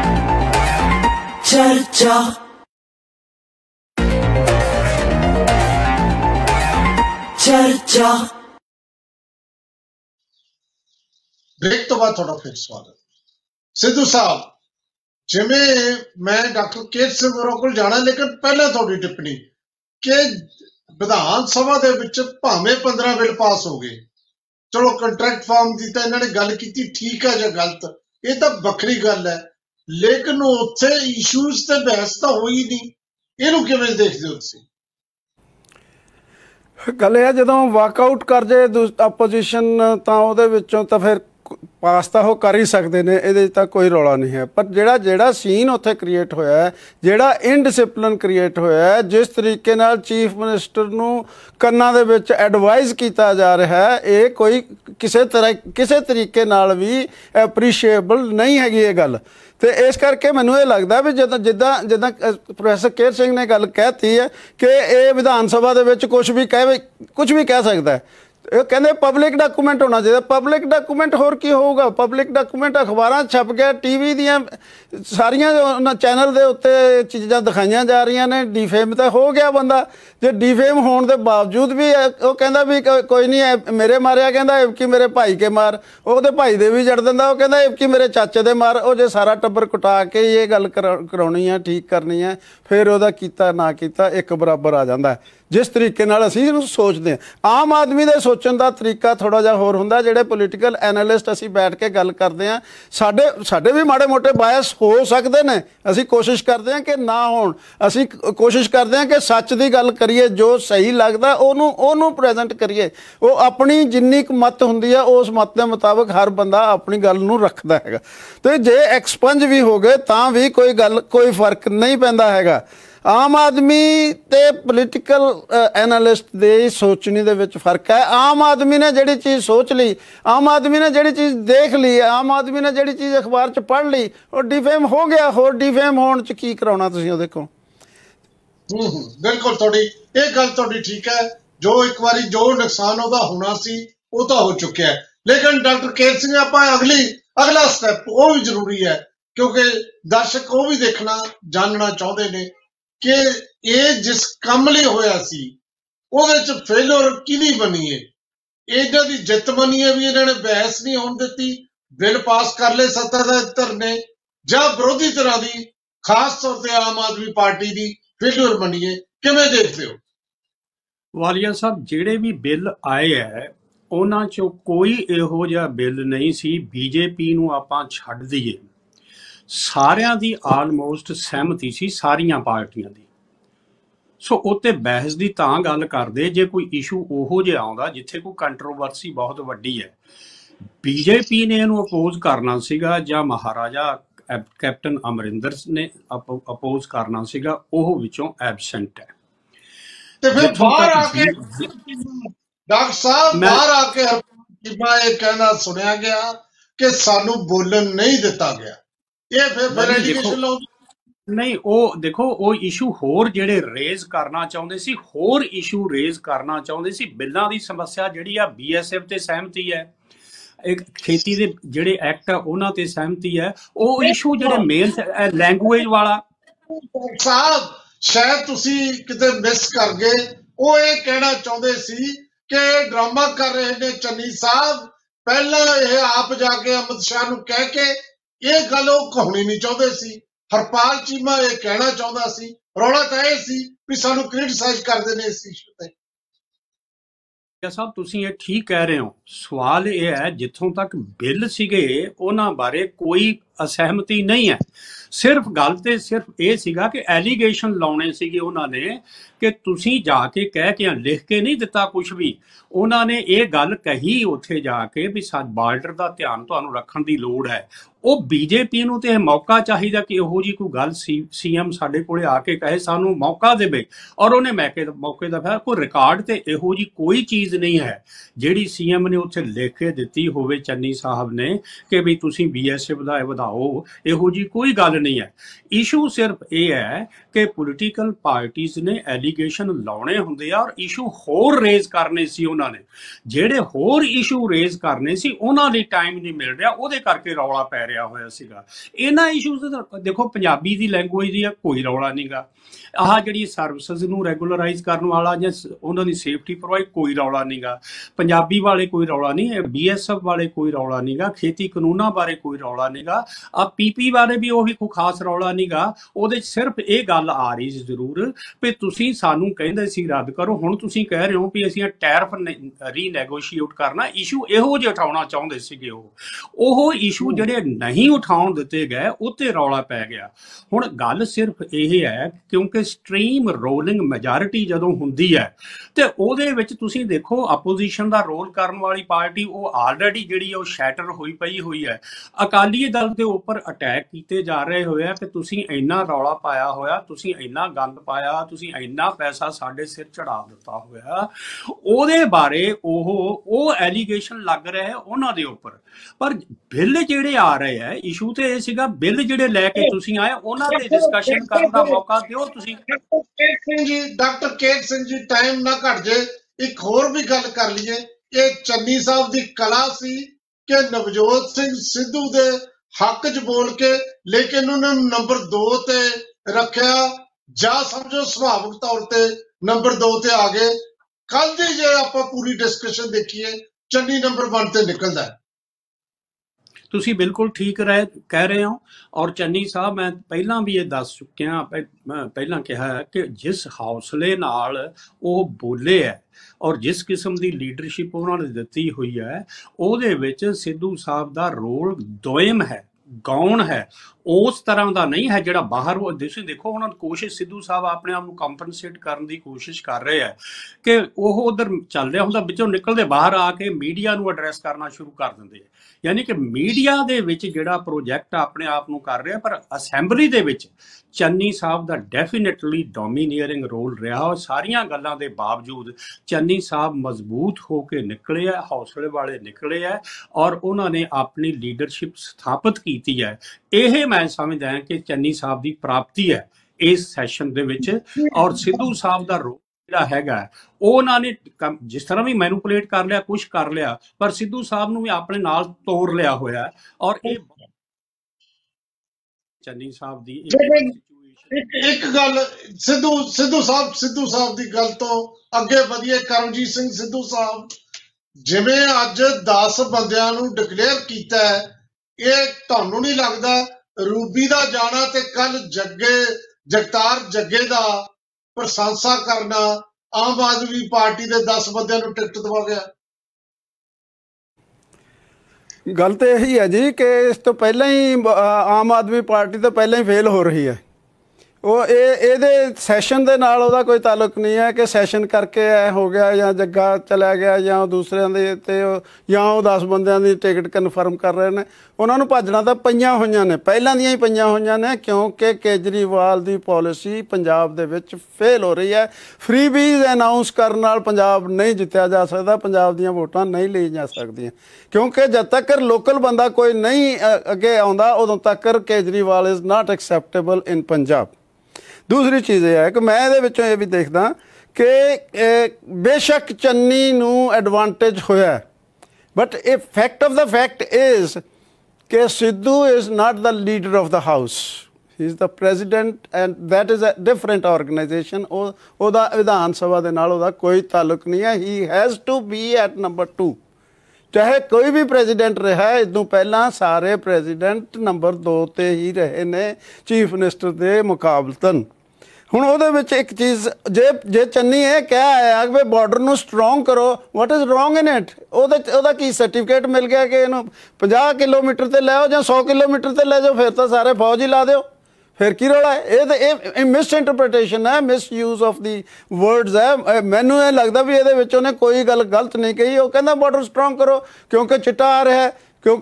ਬ੍ਰੇਕ ਤੋਂ ਬਾਅਦ ਤੁਹਾਡਾ ਫਿਰ ਸਵਾਗਤ। ਸਿੱਧੂ ਸਾਹਿਬ, ਜਿਵੇਂ ਮੈਂ ਡਾਕਟਰ ਕੇਰ ਸਿੰਘ ਹੋਰਾਂ ਕੋਲ ਜਾਣਾ, ਲੇਕਿਨ ਪਹਿਲਾਂ ਤੁਹਾਡੀ ਟਿੱਪਣੀ ਕਿ ਵਿਧਾਨ ਸਭਾ ਦੇ ਵਿੱਚ ਭਾਵੇਂ 15 ਬਿੱਲ ਪਾਸ ਹੋ ਗਏ, ਚਲੋ ਕੰਟਰੈਕਟ ਫਾਰਮ ਦੀ ਤਾਂ ਇਹਨਾਂ ਨੇ ਗੱਲ ਕੀਤੀ, ਠੀਕ ਹੈ ਜਾਂ ਗਲਤ ਇਹ ਤਾਂ ਵੱਖਰੀ ਗੱਲ ਹੈ, ਲੇਕਿਨ ਉੱਥੇ ਇਸ਼ੂਜ਼ ਤੇ ਬਹਿਸ ਤਾਂ ਹੋਈ ਨਹੀਂ। ਇਹਨੂੰ ਕਿਵੇਂ ਦੇਖਦੇ ਹੋ ਤੁਸੀਂ? ਗੱਲ ਇਹ ਹੈ ਜਦੋਂ ਵਾਕਆਊਟ ਕਰ ਜੇ ਆਪੋਜੀਸ਼ਨ ਤਾਂ ਉਹਦੇ ਵਿੱਚੋਂ ਤਾਂ ਫਿਰ ਪਾਸ ਤਾਂ ਉਹ ਕਰ ਹੀ ਸਕਦੇ ਨੇ, ਇਹਦੇ 'ਚ ਤਾਂ ਕੋਈ ਰੌਲਾ ਨਹੀਂ ਹੈ। ਪਰ ਜਿਹੜਾ ਸੀਨ ਉੱਥੇ ਕ੍ਰੀਏਟ ਹੋਇਆ ਹੈ, ਜਿਹੜਾ ਇਨਡਿਸਿਪਲਿਨ ਕ੍ਰੀਏਟ ਹੋਇਆ ਹੈ, ਜਿਸ ਤਰੀਕੇ ਨਾਲ ਚੀਫ ਮਿਨਿਸਟਰ ਨੂੰ ਕੰਨਾਂ ਦੇ ਵਿੱਚ ਐਡਵਾਈਜ਼ ਕੀਤਾ ਜਾ ਰਿਹਾ ਹੈ, ਇਹ ਕੋਈ ਕਿਸੇ ਤਰੀਕੇ ਨਾਲ ਵੀ ਐਪਰੀਸ਼ੀਏਬਲ ਨਹੀਂ ਹੈਗੀ ਇਹ ਗੱਲ। ਤੇ ਇਸ ਕਰਕੇ ਮੈਨੂੰ ਇਹ ਲੱਗਦਾ ਵੀ ਜਿੱਦਾਂ ਪ੍ਰੋਫੈਸਰ ਕੇਰ ਸਿੰਘ ਨੇ ਗੱਲ ਕਹਿਤੀ ਹੈ ਕਿ ਇਹ ਵਿਧਾਨ ਸਭਾ ਦੇ ਵਿੱਚ ਕੁਝ ਵੀ ਕਹਿ ਸਕਦਾ ਹੈ। ਇਹ ਕਹਿੰਦੇ ਪਬਲਿਕ ਡਾਕੂਮੈਂਟ ਹੋਣਾ ਚਾਹੀਦਾ। ਪਬਲਿਕ ਡਾਕੂਮੈਂਟ ਹੋਰ ਕੀ ਹੋਊਗਾ? ਪਬਲਿਕ ਡਾਕੂਮੈਂਟ ਅਖਬਾਰਾਂ ਛਪ ਗਿਆ, TV ਦੀਆਂ ਸਾਰੀਆਂ ਉਹਨਾਂ ਚੈਨਲ ਦੇ ਉੱਤੇ ਚੀਜ਼ਾਂ ਦਿਖਾਈਆਂ ਜਾ ਰਹੀਆਂ ਨੇ। ਡੀਫੇਮ ਤਾਂ ਹੋ ਗਿਆ ਬੰਦਾ। ਜੇ ਡੀਫੇਮ ਹੋਣ ਦੇ ਬਾਵਜੂਦ ਵੀ ਉਹ ਕਹਿੰਦਾ ਵੀ ਕੋਈ ਨਹੀਂ ਮੇਰੇ ਮਾਰਿਆ, ਕਹਿੰਦਾ ਕਿ ਮੇਰੇ ਭਾਈ ਕੇ ਮਾਰ, ਉਹਦੇ ਭਾਈ ਦੇ ਵੀ ਜੜ ਦਿੰਦਾ। ਉਹ ਕਹਿੰਦਾ ਕਿ ਮੇਰੇ ਚਾਚੇ ਦੇ ਮਾਰ। ਉਹ ਜੇ ਸਾਰਾ ਟੱਬਰ ਕੁਟਾ ਕੇ ਇਹ ਗੱਲ ਕਰਾਉਣੀ ਹੈ, ਠੀਕ ਕਰਨੀ ਹੈ, ਫਿਰ ਉਹਦਾ ਕੀਤਾ ਨਾ ਕੀਤਾ ਇੱਕ ਬਰਾਬਰ ਆ ਜਾਂਦਾ। ਜਿਸ ਤਰੀਕੇ ਨਾਲ ਅਸੀਂ ਇਹਨੂੰ ਸੋਚਦੇ ਹਾਂ, ਆਮ ਆਦਮੀ ਦੇ ਸੋਚਣ ਦਾ ਤਰੀਕਾ ਥੋੜ੍ਹਾ ਜਿਹਾ ਹੋਰ ਹੁੰਦਾ। ਜਿਹੜੇ ਪੋਲੀਟੀਕਲ ਐਨਾਲਿਸਟ ਅਸੀਂ ਬੈਠ ਕੇ ਗੱਲ ਕਰਦੇ ਹਾਂ, ਸਾਡੇ ਵੀ ਮਾੜੇ ਮੋਟੇ ਬਾਇਸ ਹੋ ਸਕਦੇ ਨੇ। ਅਸੀਂ ਕੋਸ਼ਿਸ਼ ਕਰਦੇ ਹਾਂ ਕਿ ਨਾ ਹੋਣ। ਅਸੀਂ ਕੋਸ਼ਿਸ਼ ਕਰਦੇ ਹਾਂ ਕਿ ਸੱਚ ਦੀ ਗੱਲ ਕਰੀਏ, ਜੋ ਸਹੀ ਲੱਗਦਾ ਉਹਨੂੰ ਪ੍ਰੈਜ਼ੈਂਟ ਕਰੀਏ। ਉਹ ਆਪਣੀ ਜਿੰਨੀ ਕੁ ਮੱਤ ਹੁੰਦੀ ਹੈ ਉਸ ਮੱਤ ਦੇ ਮੁਤਾਬਕ ਹਰ ਬੰਦਾ ਆਪਣੀ ਗੱਲ ਨੂੰ ਰੱਖਦਾ ਹੈਗਾ। ਤੇ ਜੇ ਐਕਸਪੰਜ ਵੀ ਹੋ ਗਏ ਤਾਂ ਵੀ ਕੋਈ ਫਰਕ ਨਹੀਂ ਪੈਂਦਾ ਹੈਗਾ। ਆਮ ਆਦਮੀ ਤੇ ਪੋਲੀਟੀਕਲ ਐਨਾਲਿਸਟ ਦੇ ਸੋਚਣੀ ਦੇ ਵਿੱਚ ਫਰਕ ਹੈ। ਆਮ ਆਦਮੀ ਨੇ ਜਿਹੜੀ ਚੀਜ਼ ਸੋਚ ਲਈ, ਆਮ ਆਦਮੀ ਨੇ ਜਿਹੜੀ ਚੀਜ਼ ਦੇਖ ਲਈ, ਆਮ ਆਦਮੀ ਨੇ ਜਿਹੜੀ ਚੀਜ਼ ਅਖਬਾਰ 'ਚ ਪੜ੍ਹ ਲਈ, ਉਹ ਡੀਫੇਮ ਹੋ ਗਿਆ। ਹੋਰ ਡੀਫੇਮ ਹੋਣ 'ਚ ਕੀ ਕਰਾਉਣਾ ਤੁਸੀਂ ਉਹਦੇ ਕੋਲ? ਬਿਲਕੁਲ ਇਹ ਗੱਲ ਤੁਹਾਡੀ ਠੀਕ ਹੈ। ਜੋ ਇੱਕ ਵਾਰੀ ਜੋ ਨੁਕਸਾਨ ਉਹਦਾ ਹੋਣਾ ਸੀ ਉਹ ਤਾਂ ਹੋ ਚੁੱਕਿਆ। ਲੇਕਿਨ ਡਾਕਟਰ ਕੇਰ ਸਿੰਘ, ਆਪਾਂ ਅਗਲਾ ਸਟੈਪ ਉਹ ਵੀ ਜ਼ਰੂਰੀ ਹੈ, ਕਿਉਂਕਿ ਦਰਸ਼ਕ ਉਹ ਵੀ ਦੇਖਣਾ ਜਾਣਨਾ ਚਾਹੁੰਦੇ ਨੇ ਕਿ ਇਹ ਜਿਸ ਕੰਮ ਲਈ ਹੋਇਆ ਸੀ ਉਹਦੇ 'ਚ ਫੇਲਰ ਕਿਹਦੀ ਬਣੀ ਹੈ? ਇਹਨਾਂ ਦੀ ਜਿੱਤ ਬਣੀ ਹੈ ਵੀ ਇਹਨਾਂ ਨੇ ਬਹਿਸ ਨਹੀਂ ਹੋਣ ਦਿੱਤੀ, ਬਿੱਲ ਪਾਸ ਕਰ ਲਏ ਸੱਤਾਧਾਰੀ ਧਿਰ ਨੇ, ਜਾਂ ਵਿਰੋਧੀ ਧਿਰਾਂ ਦੀ ਖਾਸ ਤੌਰ ਤੇ ਆਮ ਆਦਮੀ ਪਾਰਟੀ ਦੀ ਫੇਲਰ ਬਣੀ ਹੈ? ਕਿਵੇਂ ਦੇਖਦੇ ਹੋ? ਵਾਲੀਆ ਸਾਹਿਬ, ਜਿਹੜੇ ਵੀ ਬਿੱਲ ਆਏ ਹੈ ਉਹਨਾਂ 'ਚੋਂ ਕੋਈ ਇਹੋ ਜਿਹਾ ਬਿੱਲ ਨਹੀਂ ਸੀ BJP ਨੂੰ ਆਪਾਂ ਛੱਡ ਦਈਏ। ਸਾਰਿਆਂ ਦੀ ਆਲਮੋਸਟ ਸਹਿਮਤੀ ਸੀ, ਸਾਰੀਆਂ ਪਾਰਟੀਆਂ ਦੀ। ਸੋ ਉੱਤੇ ਬਹਿਸ ਦੀ ਤਾਂ ਗੱਲ ਕਰਦੇ ਜੇ ਕੋਈ ਇਸ਼ੂ ਉਹੋ ਜਿਹਾ ਆਉਂਦਾ ਜਿੱਥੇ ਕੋਈ ਕੰਟਰੋਵਰਸੀ ਬਹੁਤ ਵੱਡੀ ਹੈ। BJP ਨੇ ਇਹਨੂੰ ਅਪੋਜ਼ ਕਰਨਾ ਸੀਗਾ ਜਾਂ ਮਹਾਰਾਜਾ ਕੈਪਟਨ ਅਮਰਿੰਦਰ ਨੇ ਅਪੋਜ਼ ਕਰਨਾ ਸੀਗਾ, ਉਹ ਵਿੱਚੋਂ ਐਬਸੈਂਟ ਹੈ। ਤੇ ਫਿਰ ਬਾਹਰ ਆ ਕੇ ਡਾਕਟਰ ਸਾਹਿਬ ਇਹ ਕਹਿਣਾ ਸੁਣਿਆ ਗਿਆ ਕਿ ਸਾਨੂੰ ਬੋਲਣ ਨਹੀਂ ਦਿੱਤਾ ਗਿਆ। ਇਹ ਫਿਰ ਐਲੀਗੇਸ਼ਨ ਲਾਉਂਦੇ ਨਹੀਂ। ਉਹ ਦੇਖੋ, ਉਹ ਇਸ਼ੂ ਹੋਰ ਜਿਹੜੇ ਰੇਜ਼ ਕਰਨਾ ਚਾਹੁੰਦੇ ਸੀ, ਹੋਰ ਇਸ਼ੂ ਰੇਜ਼ ਕਰਨਾ ਚਾਹੁੰਦੇ ਸੀ। ਬਿੱਲਾਂ ਦੀ ਸਮੱਸਿਆ ਜਿਹੜੀ ਆ BSF ਤੇ ਸਹਿਮਤੀ ਹੈ, ਇੱਕ ਖੇਤੀ ਦੇ ਜਿਹੜੇ ਐਕਟ ਆ ਉਹਨਾਂ ਤੇ ਸਹਿਮਤੀ ਹੈ। ਉਹ ਇਸ਼ੂ ਜਿਹੜੇ ਮੇਨ ਲੈਂਗੁਏਜ ਵਾਲਾ, ਸਾਹਿਬ ਸ਼ਾਇਦ ਤੁਸੀਂ ਕਿਤੇ ਮਿਸ ਕਰ ਗਏ। ਉਹ ਇਹ ਕਹਿਣਾ ਚਾਹੁੰਦੇ ਸੀ ਕਿ ਡਰਾਮਾ ਕਰ ਰਹੇ ਨੇ ਚੰਨੀ ਸਾਹਿਬ। ਪਹਿਲਾਂ ਇਹ ਆਪ ਜਾ ਕੇ ਅਮਿਤ ਸ਼ਾਹ ਨੂੰ ਕਹਿ ਕੇ ਇਹ ਗੱਲ ਉਹ ਕਹਾਉਣੀ ਨਹੀਂ ਚਾਹੁੰਦੇ ਸੀ। ਹਰਪਾਲ ਚੀਮਾ ਇਹ ਕਹਿਣਾ ਚਾਹੁੰਦਾ ਸੀ। ਰੌਲਾ ਤਾਂ ਇਹ ਸੀ ਵੀ ਸਾਨੂੰ ਕ੍ਰਿਟਿਸਾਈਜ਼ ਕਰਦੇ ਨੇ ਇਸ ਇਸ਼ੂ ਤੇ। ਸਾਹਿਬ ਤੁਸੀਂ ਇਹ ਠੀਕ ਕਹਿ ਰਹੇ ਹੋ। ਸਵਾਲ ਇਹ ਹੈ ਜਿੱਥੋਂ ਤੱਕ ਬਿੱਲ ਸੀਗੇ ਉਹਨਾਂ ਬਾਰੇ ਕੋਈ ਅਸਹਿਮਤੀ ਨਹੀਂ ਹੈ। ਸਿਰਫ ਗੱਲ ਤੇ ਸਿਰਫ ਇਹ ਸੀਗਾ ਕਿ ਐਲੀਗੇਸ਼ਨ ਲਾਉਣੇ ਸੀਗੇ ਉਹਨਾਂ ਨੇ ਕਿ ਤੁਸੀਂ ਜਾ ਕੇ ਕਹਿ ਕੇ ਲਿਖ ਕੇ ਨਹੀਂ ਦਿੱਤਾ ਕੁਝ ਵੀ। ਉਹਨਾਂ ਨੇ ਇਹ ਗੱਲ ਕਹੀ ਉੱਥੇ ਜਾ ਕੇ ਵੀ ਬਾਰਡਰ ਦਾ ਧਿਆਨ ਤੁਹਾਨੂੰ ਰੱਖਣ ਦੀ ਲੋੜ ਹੈ। ਉਹ ਬੀਜੇਪੀ ਨੂੰ ਤੇ ਇਹ ਮੌਕਾ ਚਾਹੀਦਾ ਕਿ ਇਹੋ ਜੀ ਕੋਈ ਗੱਲ ਸੀਐਮ ਸਾਡੇ ਕੋਲੇ ਆ ਕੇ ਕਹੇ, ਸਾਨੂੰ ਮੌਕਾ ਦੇਵੇ। ਔਰ ਉਹਨੇ ਮੌਕੇ ਦਾ ਫਿਰ ਕੋਈ ਰਿਕਾਰਡ ਤੇ ਇਹੋ ਜੀ ਕੋਈ ਚੀਜ਼ ਨਹੀਂ ਹੈ ਜਿਹੜੀ ਸੀਐਮ ਨੇ ਉੱਥੇ ਲਿਖ ਕੇ ਦਿੱਤੀ ਹੋਵੇ ਚੰਨੀ ਸਾਹਿਬ ਨੇ ਕਿ ਵੀ ਤੁਸੀਂ BSF ਦਾ ਵਧਾਓ। ਇਹੋ ਜੀ ਕੋਈ ਗੱਲ ਨਹੀਂ ਹੈ। ਇਸ਼ੂ ਸਿਰਫ ਇਹ ਹੈ ਕਿ ਪੋਲੀਟੀਕਲ ਪਾਰਟੀਆਂ ਨੇ ਐਲੀਗੇਸ਼ਨ ਲਾਉਣੇ ਹੁੰਦੇ ਆ ਔਰ ਇਸ਼ੂ ਹੋਰ ਰੇਜ਼ ਕਰਨੇ ਸੀ। ਉਹਨਾਂ ਨੇ ਜਿਹੜੇ ਹੋਰ ਇਸ਼ੂ ਰੇਜ਼ ਕਰਨੇ ਸੀ ਉਹਨਾਂ ਲਈ ਟਾਈਮ ਨਹੀਂ ਮਿਲ ਰਿਹਾ, ਉਹਦੇ ਕਰਕੇ ਰੌਲਾ ਪੈ ਰਿਹਾ ਹੋਇਆ ਸੀਗਾ। ਇਹਨਾਂ ਇਸ਼ੂਜ਼ ਦੇਖੋ ਪੰਜਾਬੀ ਦੀ ਲੈਂਗੁਏਜ ਦੀ ਕੋਈ ਰੌਲਾ ਨਹੀਂਗਾ। ਆਹ ਜਿਹੜੀ ਸਰਵਿਸਿਜ਼ ਨੂੰ ਰੈਗੂਲਰਾਈਜ਼ ਕਰਨ ਵਾਲਾ ਜਾਂ ਉਹਨਾਂ ਦੀ ਸੇਫਟੀ ਪ੍ਰੋਵਾਈਡ ਕੋਈ ਰੌਲਾ ਨਹੀਂਗਾ। ਪੰਜਾਬੀ ਵਾਲੇ ਕੋਈ ਰੌਲਾ ਨਹੀਂ, BSF ਵਾਲੇ ਕੋਈ ਰੌਲਾ ਨਹੀਂਗਾ, ਖੇਤੀ ਕਾਨੂੰਨਾਂ ਬਾਰੇ ਕੋਈ ਰੌਲਾ ਨਹੀਂਗਾ, PP ਬਾਰੇ ਵੀ ਉਹੀ ਕੋਈ ਖਾਸ ਰੌਲਾ ਨਹੀਂਗਾ। ਉਹਦੇ 'ਚ ਸਿਰਫ ਇਹ ਗੱਲ ਆ ਰਹੀ ਸੀ ਜ਼ਰੂਰ ਵੀ ਤੁਸੀਂ ਸਾਨੂੰ ਕਹਿੰਦੇ ਸੀ ਰੱਦ ਕਰੋ, ਹੁਣ ਤੁਸੀਂ ਕਹਿ ਰਹੇ ਹੋ ਵੀ ਅਸੀਂ ਟੈਰਿਫ ਰੀਨੈਗੋਸ਼ੀਏਟ ਕਰਨਾ। ਇਸ਼ੂ ਇਹੋ ਜਿਹੇ ਉਠਾਉਣਾ ਚਾਹੁੰਦੇ ਸੀਗੇ ਉਹ ਇਸ਼ੂ ਜਿਹੜੇ ਨਹੀਂ ਉਠਾਉਣ ਦਿੱਤੇ ਗਏ ਉੱਤੇ ਰੌਲਾ ਪੈ ਗਿਆ। ਹੁਣ ਗੱਲ ਸਿਰਫ ਇਹ ਹੈ ਕਿਉਂਕਿ ਸਟ੍ਰੀਮ ਰੋਲਿੰਗ ਮੈਜੋਰਿਟੀ ਜਦੋਂ ਹੁੰਦੀ ਹੈ ਤੇ ਉਹਦੇ ਵਿੱਚ ਤੁਸੀਂ ਦੇਖੋ ਆਪੋਜੀਸ਼ਨ ਦਾ ਰੋਲ ਕਰਨ ਵਾਲੀ ਪਾਰਟੀ ਉਹ ਆਲਰੇਡੀ ਜਿਹੜੀ ਉਹ ਸ਼ੈਟਰ ਹੋਈ ਹੋਈ ਹੈ। ਅਕਾਲੀ ਦਲ ਦੇ ਉੱਪਰ ਅਟੈਕ ਕੀਤੇ ਜਾ ਰਹੇ ਹੋਏ ਆ ਕਿ ਤੁਸੀਂ ਇੰਨਾ ਰੌਲਾ ਪਾਇਆ ਹੋਇਆ, ਤੁਸੀਂ ਇੰਨਾ ਗੰਦ ਪਾਇਆ, ਤੁਸੀਂ ਇੰਨਾ ਪੈਸਾ ਸਾਡੇ ਸਿਰ ਚੜਾ ਦਿੱਤਾ ਹੋਇਆ। ਉਹਦੇ ਬਾਰੇ ਉਹ ਐਲੀਗੇਸ਼ਨ ਲੱਗ ਰਿਹਾ ਹੈ ਉਹਨਾਂ ਦੇ ਉੱਪਰ। ਪਰ ਬਿੱਲ ਜਿਹੜੇ ਆ ਰਹੇ ਆ ਇਸ਼ੂ ਤੇ ਇਹ ਸੀਗਾ ਬਿੱਲ ਜਿਹੜੇ ਲੈ ਕੇ ਤੁਸੀਂ ਆਏ ਉਹਨਾਂ ਤੇ ਡਿਸਕਸ਼ਨ ਕਰਨ ਦਾ ਮੌਕਾ ਦਿਓ ਤੁਸੀਂ। Doctor cake Singh ji time ਨਾ ਘਟ ਜੇ, ਇੱਕ ਹੋਰ ਵੀ ਗੱਲ ਕਰ ਲਈਏ। ਇਹ ਚੰਨੀ ਸਾਹਿਬ ਦੀ ਕਲਾ ਸੀ ਕਿ ਨਵਜੋਤ ਸਿੰਘ ਸਿੱਧੂ ਦੇ ਹੱਕ 'ਚ ਬੋਲ ਕੇ ਲੇਕਿਨ ਉਹਨਾਂ ਨੂੰ ਨੰਬਰ 2 ਤੇ ਰੱਖਿਆ, ਜਾਂ ਸਮਝੋ ਸੁਭਾਵਿਕ ਤੌਰ ਤੇ ਨੰਬਰ 2 ਤੇ ਆ ਗਏ। ਕੱਲ ਦੀ ਜੇ ਆਪਾਂ ਪੂਰੀ ਡਿਸਕਸ਼ਨ ਦੇਖੀਏ ਚੰਨੀ ਨੰਬਰ 1 ਤੇ ਨਿਕਲਦਾ ਹੈ। ਤੁਸੀਂ ਬਿਲਕੁਲ ਠੀਕ ਕਹਿ ਰਹੇ ਹੋ। ਔਰ ਚੰਨੀ ਸਾਹਿਬ ਮੈਂ ਪਹਿਲਾਂ ਵੀ ਇਹ ਦੱਸ ਚੁੱਕਿਆ, ਮੈਂ ਪਹਿਲਾਂ ਕਿਹਾ ਕਿ ਜਿਸ ਹੌਸਲੇ ਨਾਲ ਉਹ ਬੋਲੇ ਹੈ ਔਰ ਜਿਸ ਕਿਸਮ ਦੀ ਲੀਡਰਸ਼ਿਪ ਉਹਨਾਂ ਨੇ ਦਿੱਤੀ ਹੋਈ ਹੈ ਉਹਦੇ ਵਿੱਚ ਸਿੱਧੂ ਸਾਹਿਬ ਦਾ ਰੋਲ ਦੋਇਮ ਹੈ, ਗੌਣ ਹੈ, ਉਸ ਤਰ੍ਹਾਂ ਦਾ ਨਹੀਂ ਹੈ ਜਿਹੜਾ ਬਾਹਰ। ਉਹ ਤੁਸੀਂ ਦੇਖੋ ਉਹਨਾਂ ਦੀ ਕੋਸ਼ਿਸ਼, ਸਿੱਧੂ ਸਾਹਿਬ ਆਪਣੇ ਆਪ ਨੂੰ ਕੰਪਨਸੇਟ ਕਰਨ ਦੀ ਕੋਸ਼ਿਸ਼ ਕਰ ਰਹੇ ਹੈ ਕਿ ਉਹ ਉਧਰ ਚੱਲ ਰਿਹਾ ਹੁੰਦਾ, ਵਿੱਚੋਂ ਨਿਕਲਦੇ ਬਾਹਰ ਆ ਕੇ ਮੀਡੀਆ ਨੂੰ ਐਡਰੈਸ ਕਰਨਾ ਸ਼ੁਰੂ ਕਰ ਦਿੰਦੇ ਹੈ। ਯਾਨੀ ਕਿ ਮੀਡੀਆ ਦੇ ਵਿੱਚ ਜਿਹੜਾ ਪ੍ਰੋਜੈਕਟ ਆਪਣੇ ਆਪ ਨੂੰ ਕਰ ਰਿਹਾ, ਪਰ ਅਸੈਂਬਲੀ ਦੇ ਵਿੱਚ ਚੰਨੀ ਸਾਹਿਬ ਦਾ ਡੈਫੀਨੇਟਲੀ ਡੋਮੀਨੀਅਰਿੰਗ ਰੋਲ ਰਿਹਾ। ਔਰ ਸਾਰੀਆਂ ਗੱਲਾਂ ਦੇ ਬਾਵਜੂਦ ਚੰਨੀ ਸਾਹਿਬ ਮਜ਼ਬੂਤ ਹੋ ਕੇ ਨਿਕਲੇ ਹੈ, ਹੌਸਲੇ ਵਾਲੇ ਨਿਕਲੇ ਹੈ ਔਰ ਉਹਨਾਂ ਨੇ ਆਪਣੀ ਲੀਡਰਸ਼ਿਪ ਸਥਾਪਿਤ ਕੀਤੀ ਹੈ। ਇਹ ਮੈਂ ਸਮਝਦਾ ਹਾਂ ਕਿ ਚੰਨੀ ਸਾਹਿਬ ਦੀ ਪ੍ਰਾਪਤੀ ਹੈ ਇਸ ਸੈਸ਼ਨ ਦੇ ਵਿੱਚ। ਔਰ ਸਿੱਧੂ ਸਾਹਿਬ ਦਾ ਰੋਲ ਜਿਹੜਾ ਹੈਗਾ ਉਹਨਾਂ ਨੇ ਜਿਸ ਤਰ੍ਹਾਂ ਵੀ ਮੈਨੂਪੂਲੇਟ ਕਰ ਲਿਆ, ਕੁਛ ਕਰ ਲਿਆ, ਪਰ ਸਿੱਧੂ ਸਾਹਿਬ ਨੂੰ ਵੀ ਆਪਣੇ ਨਾਲ ਤੋੜ ਲਿਆ ਹੋਇਆ। ਔਰ ਇਹ ਚੰਨੀ ਸਾਹਿਬ ਦੀ ਇੱਕ ਗੱਲ ਸਿੱਧੂ ਸਾਹਿਬ ਦੀ ਗੱਲ ਤੋਂ ਅੱਗੇ ਵਧੀਏ। ਕਰਮਜੀਤ ਸਿੰਘ ਸਿੱਧੂ ਸਾਹਿਬ ਜਿਵੇਂ ਅੱਜ 10 ਬੰਦਿਆਂ ਨੂੰ ਡਿਕਲੇਅਰ ਕੀਤਾ ਹੈ, ਇਹ ਤੁਹਾਨੂੰ ਨਹੀਂ ਲੱਗਦਾ ਰੂਬੀ ਦਾ ਜਾਣਾ ਤੇ ਕੱਲ ਜਗਤਾਰ ਜੱਗੇ ਦਾ ਪ੍ਰਸ਼ੰਸਾ ਕਰਨਾ ਆਮ ਆਦਮੀ ਪਾਰਟੀ ਦੇ 10 ਬੰਦਿਆਂ ਨੂੰ ਟਿਕਟ ਦਵਾ ਗਿਆ? ਗੱਲ ਤਾਂ ਇਹੀ ਹੈ ਜੀ ਕਿ ਇਸ ਤੋਂ ਪਹਿਲਾਂ ਹੀ ਆਮ ਆਦਮੀ ਪਾਰਟੀ ਤੋਂ ਪਹਿਲਾਂ ਹੀ ਫੇਲ ਹੋ ਰਹੀ ਹੈ। ਉਹ ਇਹਦੇ ਸੈਸ਼ਨ ਦੇ ਨਾਲ ਉਹਦਾ ਕੋਈ ਤਾਲੁਕ ਨਹੀਂ ਹੈ ਕਿ ਸੈਸ਼ਨ ਕਰਕੇ ਐ ਹੋ ਗਿਆ ਜਾਂ ਜੱਗਾ ਚਲਾ ਗਿਆ ਜਾਂ ਦੂਸਰਿਆਂ ਦੇ ਤੇ ਜਾਂ ਉਹ 10 ਬੰਦਿਆਂ ਦੀ ਟਿਕਟ ਕਨਫਰਮ ਕਰ ਰਹੇ ਨੇ। ਉਹਨਾਂ ਨੂੰ ਭੱਜਣਾ ਤਾਂ ਪਈਆਂ ਹੋਈਆਂ ਨੇ, ਪਹਿਲਾਂ ਦੀਆਂ ਹੀ ਪਈਆਂ ਹੋਈਆਂ ਨੇ, ਕਿਉਂਕਿ ਕੇਜਰੀਵਾਲ ਦੀ ਪਾਲਿਸੀ ਪੰਜਾਬ ਦੇ ਵਿੱਚ ਫੇਲ ਹੋ ਰਹੀ ਹੈ। ਫ੍ਰੀਬੀਜ਼ ਅਨਾਊਂਸ ਕਰਨ ਨਾਲ ਪੰਜਾਬ ਨਹੀਂ ਜਿੱਤਿਆ ਜਾ ਸਕਦਾ, ਪੰਜਾਬ ਦੀਆਂ ਵੋਟਾਂ ਨਹੀਂ ਲਈ ਜਾ ਸਕਦੀਆਂ, ਕਿਉਂਕਿ ਜਦ ਤੱਕ ਲੋਕਲ ਬੰਦਾ ਕੋਈ ਨਹੀਂ ਅੱਗੇ ਆਉਂਦਾ ਉਦੋਂ ਤੱਕ Kejriwal is not acceptable in Punjab. ਦੂਸਰੀ ਚੀਜ਼ ਇਹ ਹੈ ਕਿ ਮੈਂ ਇਹਦੇ ਵਿੱਚੋਂ ਇਹ ਵੀ ਦੇਖਦਾ ਕਿ ਬੇਸ਼ੱਕ ਚੰਨੀ ਨੂੰ ਐਡਵਾਂਟੇਜ ਹੋਇਆ, ਬਟ ਇਹ fact of the fact is ਕਿ Sidhu is not the leader of the house, he is the president and that is a different organisation. ਉਹਦਾ ਵਿਧਾਨ ਸਭਾ ਦੇ ਨਾਲ ਉਹਦਾ ਕੋਈ ਤਾਲੁਕ ਨਹੀਂ ਹੈ। He has to be at number 2। ਚਾਹੇ ਕੋਈ ਵੀ ਪ੍ਰੈਜ਼ੀਡੈਂਟ ਰਿਹਾ ਇਸ ਤੋਂ ਪਹਿਲਾਂ ਸਾਰੇ ਪ੍ਰੈਜ਼ੀਡੈਂਟ ਨੰਬਰ 2 ਤੇ ਹੀ ਰਹੇ ਨੇ ਚੀਫ ਮਿਨਿਸਟਰ ਦੇ ਮੁਕਾਬਲਤਨ। ਹੁਣ ਉਹਦੇ ਵਿੱਚ ਇੱਕ ਚੀਜ਼ ਜੇ ਚੰਨੀ ਇਹ ਕਹਿ ਆਇਆ ਕਿ ਬਾਰਡਰ ਨੂੰ ਸਟਰੋਂਗ ਕਰੋ, what is wrong in it? ਉਹਦਾ ਕੀ ਸਰਟੀਫਿਕੇਟ ਮਿਲ ਗਿਆ ਕਿ ਇਹਨੂੰ 50 ਕਿਲੋਮੀਟਰ ਤੇ ਲੈ ਆਓ ਜਾਂ 100 ਕਿਲੋਮੀਟਰ ਤੇ ਲੈ ਜਾਓ, ਫਿਰ ਤਾਂ ਸਾਰੇ ਫੌਜ ਹੀ ਲਾ ਦਿਓ, ਫਿਰ ਕੀ ਰੌਲਾ ਹੈ? ਇਹ ਮਿਸ ਇੰਟਰਪ੍ਰੀਟੇਸ਼ਨ ਹੈ, misuse of the words ਹੈ। ਮੈਨੂੰ ਇਹ ਲੱਗਦਾ ਵੀ ਇਹਦੇ ਵਿੱਚ ਉਹਨੇ ਕੋਈ ਗੱਲ ਗਲਤ ਨਹੀਂ ਕਹੀ। ਉਹ ਕਹਿੰਦਾ ਬਾਰਡਰ ਸਟਰੋਂਗ ਕਰੋ ਕਿਉਂਕਿ ਚਿੱਟਾ ਆ ਰਿਹਾ,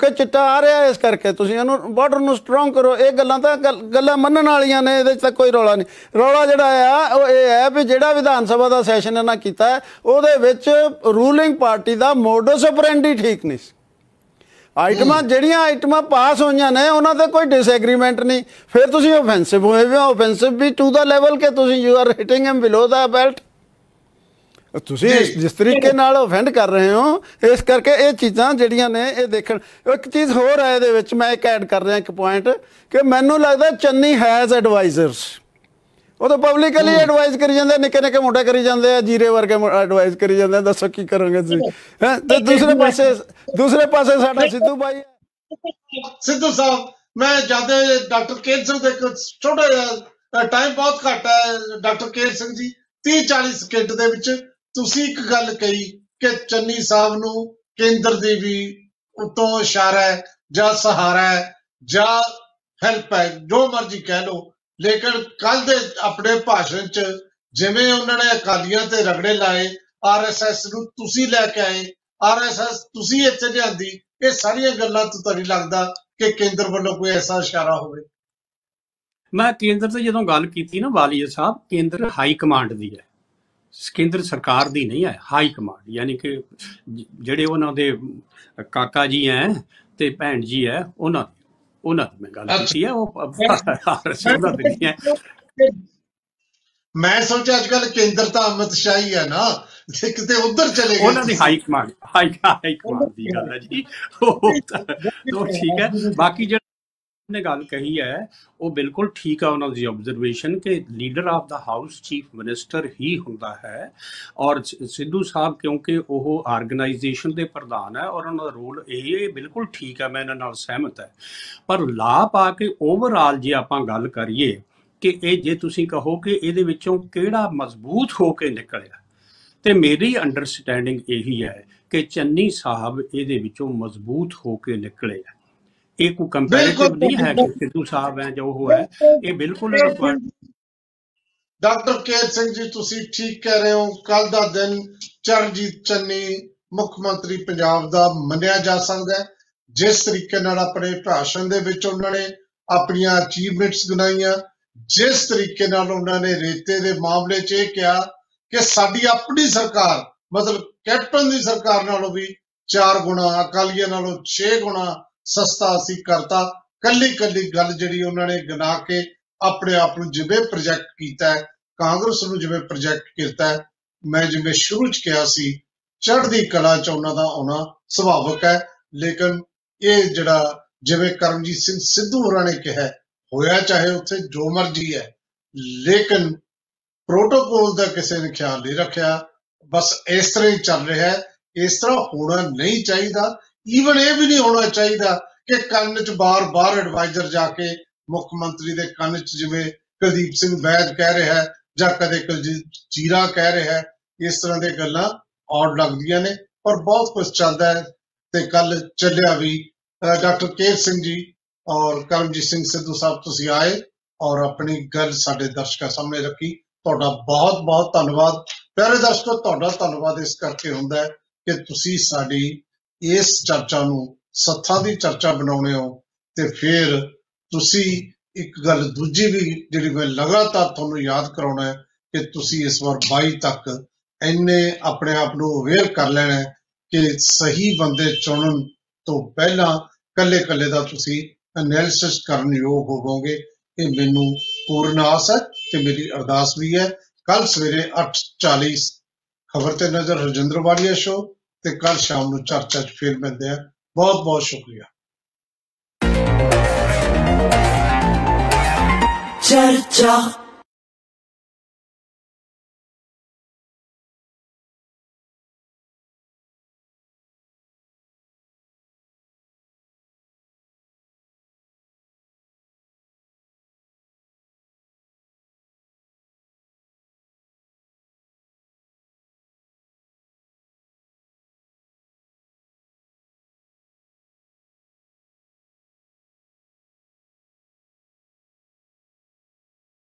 ਇਸ ਕਰਕੇ ਤੁਸੀਂ ਇਹਨੂੰ ਬਾਰਡਰ ਨੂੰ ਸਟਰੋਂਗ ਕਰੋ। ਇਹ ਗੱਲਾਂ ਤਾਂ ਗੱਲਾਂ ਮੰਨਣ ਵਾਲੀਆਂ ਨੇ, ਇਹਦੇ 'ਚ ਤਾਂ ਕੋਈ ਰੌਲਾ ਨਹੀਂ। ਰੌਲਾ ਜਿਹੜਾ ਆ ਉਹ ਇਹ ਹੈ ਵੀ ਜਿਹੜਾ ਵਿਧਾਨ ਸਭਾ ਦਾ ਸੈਸ਼ਨ ਇਹਨਾਂ ਕੀਤਾ ਉਹਦੇ ਵਿੱਚ ਰੂਲਿੰਗ ਪਾਰਟੀ ਦਾ ਮੋਡਸ ਆਪਰੈਂਡੀ ਠੀਕ ਨਹੀਂ ਸੀ। ਜਿਹੜੀਆਂ ਆਈਟਮਾਂ ਪਾਸ ਹੋਈਆਂ ਨੇ ਉਹਨਾਂ 'ਤੇ ਕੋਈ ਡਿਸਐਗਰੀਮੈਂਟ ਨਹੀਂ। ਫਿਰ ਤੁਸੀਂ ਓਫੈਂਸਿਵ ਹੋਏ ਵੀ, ਓਫੈਂਸਿਵ ਵੀ ਟੂ ਦਾ ਲੈਵਲ ਕਿ ਤੁਸੀਂ you are hitting him below the belt. ਤੁਸੀਂ ਜਿਸ ਤਰੀਕੇ ਨਾਲ ਓਫੈਂਡ ਕਰ ਰਹੇ ਹੋ, ਇਸ ਕਰਕੇ ਇਹ ਚੀਜ਼ਾਂ ਜਿਹੜੀਆਂ ਨੇ ਇਹ ਦੇਖਣ। ਇੱਕ ਚੀਜ਼ ਹੋਰ ਹੈ ਇਹਦੇ ਵਿੱਚ, ਮੈਂ ਇੱਕ ਐਡ ਕਰ ਰਿਹਾ ਇੱਕ ਪੁਆਇੰਟ, ਕਿ ਮੈਨੂੰ ਲੱਗਦਾ ਚੰਨੀ ਹੈਜ਼ ਐਡਵਾਈਜ਼ਰਸ। ਉਹ ਤਾਂ ਪਬਲਿਕਲੀ ਐਡਵਾਈਜ਼ ਕਰੀ ਜਾਂਦੇ, ਨਿੱਕੇ ਨਿੱਕੇ ਮੋਟੇ ਕਰੀ ਜਾਂਦੇ ਆ, ਜੀਰੇ ਵਰਗੇ ਐਡਵਾਈਜ਼ ਕਰੀ ਜਾਂਦੇ। ਦੱਸੋ ਕੀ ਕਰੋਗੇ ਤੁਸੀਂ? ਤੇ ਦੂਸਰੇ ਪਾਸੇ ਸਾਡਾ ਸਿੱਧੂ ਭਾਈ ਹੈ। ਸਿੱਧੂ ਸਾਹਿਬ, ਮੈਂ ਜਦ ਡਾਕਟਰ ਕੇਰ ਸਿੰਘ ਦੇ ਛੋਟਾ ਜਿਹਾ ਟਾਈਮ ਬਹੁਤ ਘੱਟ ਹੈ, ਡਾਕਟਰ ਕੇਰ ਸਿੰਘ ਜੀ 30-40 ਸਕਿੰਟ ਦੇ ਵਿੱਚ ਤੁਸੀਂ ਇੱਕ ਗੱਲ ਕਹੀ ਕਿ ਚੰਨੀ ਸਾਹਿਬ ਨੂੰ ਕੇਂਦਰ ਦੀ ਵੀ ਉਤੋਂ ਇਸ਼ਾਰਾ ਹੈ ਜਾਂ ਸਹਾਰਾ ਹੈ ਜਾਂ ਹੈਲਪ ਹੈ, ਜੋ ਮਰਜ਼ੀ ਕਹਿ ਲਓ। ਲੇਕਿਨ ਕੱਲ ਦੇ ਆਪਣੇ ਭਾਸ਼ਣ 'ਚ ਜਿਵੇਂ ਉਹਨਾਂ ਨੇ ਅਕਾਲੀਆਂ ਤੇ ਰਗੜੇ ਲਾਏ, RSS ਨੂੰ ਤੁਸੀਂ ਲੈ ਕੇ ਆਏ, RSS ਤੁਸੀਂ ਇੱਥੇ ਲਿਆਂਦੀ, ਇਹ ਸਾਰੀਆਂ ਗੱਲਾਂ ਤੋਂ ਤਾਂ ਨਹੀਂ ਲੱਗਦਾ ਕਿ ਕੇਂਦਰ ਵੱਲੋਂ ਕੋਈ ਐਸਾ ਇਸ਼ਾਰਾ ਹੋਵੇ? ਮੈਂ ਕੇਂਦਰ ਤੇ ਜਦੋਂ ਗੱਲ ਕੀਤੀ ਨਾ ਵਾਲੀਆ ਸਾਹਿਬ, ਕੇਂਦਰ ਹਾਈ ਕਮਾਂਡ ਦੀ ਹੈ, ਕੇਂਦਰ ਸਰਕਾਰ ਦੀ ਨਹੀਂ ਹੈ, ਹਾਈ ਕਮਾਂਡ। ਯਾਨੀ ਕਿ ਜਿਹੜੇ ਉਹਨਾਂ ਦੇ ਕਾਕਾ ਜੀ ਹੈ ਤੇ ਭੈਣ ਜੀ ਹੈ, ਉਹਨਾਂ ਦੀ ਮੈਂ ਗੱਲ ਕੀਤੀ ਹੈ। ਉਹ ਹੈ। ਮੈਂ ਸੋਚਿਆ ਅੱਜ ਕੱਲ ਕੇਂਦਰ ਤਾਂ ਅਮਿਤ ਸ਼ਾਹ ਹੀ ਹੈ ਨਾ, ਕਿਤੇ ਉਧਰ ਚਲੇ ਗਏ। ਉਹਨਾਂ ਦੀ ਹਾਈ ਕਮਾਂਡ ਦੀ ਗੱਲ ਹੈ ਜੀ, ਉਹ ਠੀਕ ਹੈ। ਬਾਕੀ ਜਿਹੜਾ ਨੇ ਗੱਲ ਕਹੀ ਹੈ ਉਹ ਬਿਲਕੁਲ ਠੀਕ ਹੈ, ਉਹਨਾਂ ਦੀ ਆਬਜ਼ਰਵੇਸ਼ਨ ਕਿ leader of the house chief minister ਹੀ ਹੁੰਦਾ ਹੈ। ਔਰ ਸਿੱਧੂ ਸਾਹਿਬ ਕਿਉਂਕਿ ਉਹ ਆਰਗੇਨਾਈਜੇਸ਼ਨ ਦੇ ਪ੍ਰਧਾਨ ਹੈ ਔਰ ਉਹਨਾਂ ਦਾ ਰੋਲ ਇਹ ਬਿਲਕੁਲ ਠੀਕ ਹੈ, ਮੈਂ ਇਹਨਾਂ ਨਾਲ ਸਹਿਮਤ ਹੈ। ਪਰ ਲਾ ਪਾ ਕੇ ਓਵਰਆਲ ਜੇ ਆਪਾਂ ਗੱਲ ਕਰੀਏ ਕਿ ਇਹ ਜੇ ਤੁਸੀਂ ਕਹੋ ਕਿ ਇਹਦੇ ਵਿੱਚੋਂ ਕਿਹੜਾ ਮਜ਼ਬੂਤ ਹੋ ਕੇ ਨਿਕਲਿਆ, ਤੇ ਮੇਰੀ ਅੰਡਰਸਟੈਂਡਿੰਗ ਇਹੀ ਹੈ ਕਿ ਚੰਨੀ ਸਾਹਿਬ ਇਹਦੇ ਵਿੱਚੋਂ ਮਜ਼ਬੂਤ ਹੋ ਕੇ ਨਿਕਲੇ। ਇਹ ਕੋਈ ਕੰਪੈਰੀਟਿਵ ਨਹੀਂ ਹੈ ਕਿ ਸਿੱਧੂ ਸਾਹਿਬ ਹੈ ਜੋ ਉਹ ਹੈ, ਇਹ ਬਿਲਕੁਲ। ਡਾਕਟਰ ਕੇਰ ਸਿੰਘ ਜੀ, ਤੁਸੀਂ ਠੀਕ ਕਹਿ ਰਹੇ ਹੋ। ਕੱਲ ਦਾ ਦਿਨ ਚਰਨਜੀਤ ਚੰਨੀ ਮੁੱਖ ਮੰਤਰੀ ਪੰਜਾਬ ਦਾ ਮੰਨਿਆ ਜਾ ਸਕਦਾ ਹੈ। ਜਿਸ ਤਰੀਕੇ ਨਾਲ ਆਪਣੇ ਭਾਸ਼ਣ ਦੇ ਵਿੱਚ ਉਹਨਾਂ ਨੇ ਆਪਣੀਆਂ ਅਚੀਵਮੈਂਟਸ ਗਿਣਾਈਆਂ, ਜਿਸ ਤਰੀਕੇ ਨਾਲ ਉਹਨਾਂ ਨੇ ਰੇਤੇ ਦੇ ਮਾਮਲੇ 'ਚ ਇਹ ਕਿਹਾ ਕਿ ਸਾਡੀ ਆਪਣੀ ਸਰਕਾਰ, ਮਤਲਬ ਕੈਪਟਨ ਦੀ ਸਰਕਾਰ ਨਾਲੋਂ ਵੀ 4 ਗੁਣਾ, ਅਕਾਲੀਆਂ ਨਾਲੋਂ 6 ਗੁਣਾ ਸਸਤਾ ਅਸੀਂ ਕਰਤਾ। ਕੱਲੀ ਗੱਲ ਜਿਹੜੀ ਉਹਨਾਂ ਨੇ ਗਿਣਾ ਕੇ ਆਪਣੇ ਆਪ ਨੂੰ ਜਿਵੇਂ ਪ੍ਰੋਜੈਕਟ ਕੀਤਾ ਹੈ, ਕਾਂਗਰਸ ਨੂੰ ਜਿਵੇਂ ਪ੍ਰੋਜੈਕਟ ਕੀਤਾ ਹੈ, ਮੈਂ ਜਿਵੇਂ ਸ਼ੁਰੂ 'ਚ ਕਿਹਾ ਸੀ, ਚੜ੍ਹਦੀ ਕਲਾ 'ਚ ਉਹਨਾਂ ਦਾ ਆਉਣਾ ਸੁਭਾਵਿਕ ਹੈ। ਲੇਕਿਨ ਇਹ ਜਿਹੜਾ ਜਿਵੇਂ ਕਰਮਜੀਤ ਸਿੰਘ ਸਿੱਧੂ ਹੋਰਾਂ ਨੇ ਕਿਹਾ, ਹੋਇਆ ਚਾਹੇ ਉੱਥੇ ਜੋ ਮਰਜ਼ੀ ਹੈ, ਲੇਕਿਨ ਪ੍ਰੋਟੋਕੋਲ ਦਾ ਕਿਸੇ ਨੇ ਖਿਆਲ ਨਹੀਂ ਰੱਖਿਆ। ਬਸ ਇਸ ਤਰ੍ਹਾਂ ਹੀ ਚੱਲ ਰਿਹਾ ਹੈ। ਇਸ ਤਰ੍ਹਾਂ ਹੋਣਾ ਨਹੀਂ ਚਾਹੀਦਾ। ਈਵਨ ਇਹ ਵੀ ਨਹੀਂ ਹੋਣਾ ਚਾਹੀਦਾ ਕਿ ਕੰਨ 'ਚ ਬਾਰ-ਬਾਰ ਐਡਵਾਈਜ਼ਰ ਜਾ ਕੇ ਮੁੱਖ ਮੰਤਰੀ ਦੇ ਕੰਨ 'ਚ, ਜਿਵੇਂ ਕੁਲਦੀਪ ਸਿੰਘ ਵੈਦ ਕਹਿ ਰਿਹਾ ਜਾਂ ਕਦੇ ਕੁਲਜੀਤ ਜੀਰਾ ਕਹਿ ਰਿਹਾ, ਇਸ ਤਰ੍ਹਾਂ ਦੀਆਂ ਗੱਲਾਂ ਔਡ ਲੱਗਦੀਆਂ ਨੇ। ਪਰ ਬਹੁਤ ਕੁਝ ਚੱਲਦਾ ਹੈ ਤੇ ਕੱਲ ਚੱਲਿਆ ਵੀ। ਡਾਕਟਰ ਕੇਰ ਸਿੰਘ ਜੀ ਔਰ ਕਰਮਜੀਤ ਸਿੰਘ ਸਿੱਧੂ ਸਾਹਿਬ, ਤੁਸੀਂ ਆਏ ਔਰ ਆਪਣੀ ਗੱਲ ਸਾਡੇ ਦਰਸ਼ਕਾਂ ਸਾਹਮਣੇ ਰੱਖੀ। ਤੁਹਾਡਾ ਬਹੁਤ ਬਹੁਤ ਧੰਨਵਾਦ। ਪਿਆਰੇ ਦਰਸ਼ਕੋ, ਤੁਹਾਡਾ ਧੰਨਵਾਦ ਇਸ ਕਰਕੇ ਹੁੰਦਾ ਹੈ ਕਿ ਤੁਸੀਂ ਸਾਡੀ ਇਸ ਚਰਚਾ ਨੂੰ ਸੱਥਾਂ ਦੀ ਚਰਚਾ ਬਣਾਉਣੇ ਹੋ। ਤੇ ਫਿਰ ਤੁਸੀਂ ਇੱਕ ਗੱਲ ਦੂਜੀ ਵੀ ਜਿਹੜੀ ਮੈਂ ਲਗਾਤਾਰ ਤੁਹਾਨੂੰ ਯਾਦ ਕਰਾਉਣਾ ਹੈ ਕਿ ਤੁਸੀਂ ਇਸ ਵਾਰ 22 ਤੱਕ ਇੰਨੇ ਆਪਣੇ ਆਪ ਨੂੰ ਅਵੇਅਰ ਕਰ ਲੈਣਾ ਕਿ ਸਹੀ ਬੰਦੇ ਚੁਣਨ ਤੋਂ ਪਹਿਲਾਂ ਕੱਲੇ ਦਾ ਤੁਸੀਂ ਐਨਾਲਿਸਿਸ ਕਰਨ ਯੋਗ ਹੋਵੋਗੇ। ਇਹ ਮੈਨੂੰ ਪੂਰਨ ਆਸ ਹੈ ਤੇ ਮੇਰੀ ਅਰਦਾਸ ਵੀ ਹੈ। ਕੱਲ ਸਵੇਰੇ 8:40 ਖਬਰ ਤੇ ਨਜ਼ਰ ਰਜਿੰਦਰ ਵਾਲੀਆ ਸ਼ੋ, ਤੇ ਕੱਲ ਸ਼ਾਮ ਨੂੰ ਚਰਚਾ 'ਚ ਫਿਰ ਮਿਲਦੇ ਆ। ਬਹੁਤ ਬਹੁਤ ਸ਼ੁਕਰੀਆ। ਚਰਚਾ।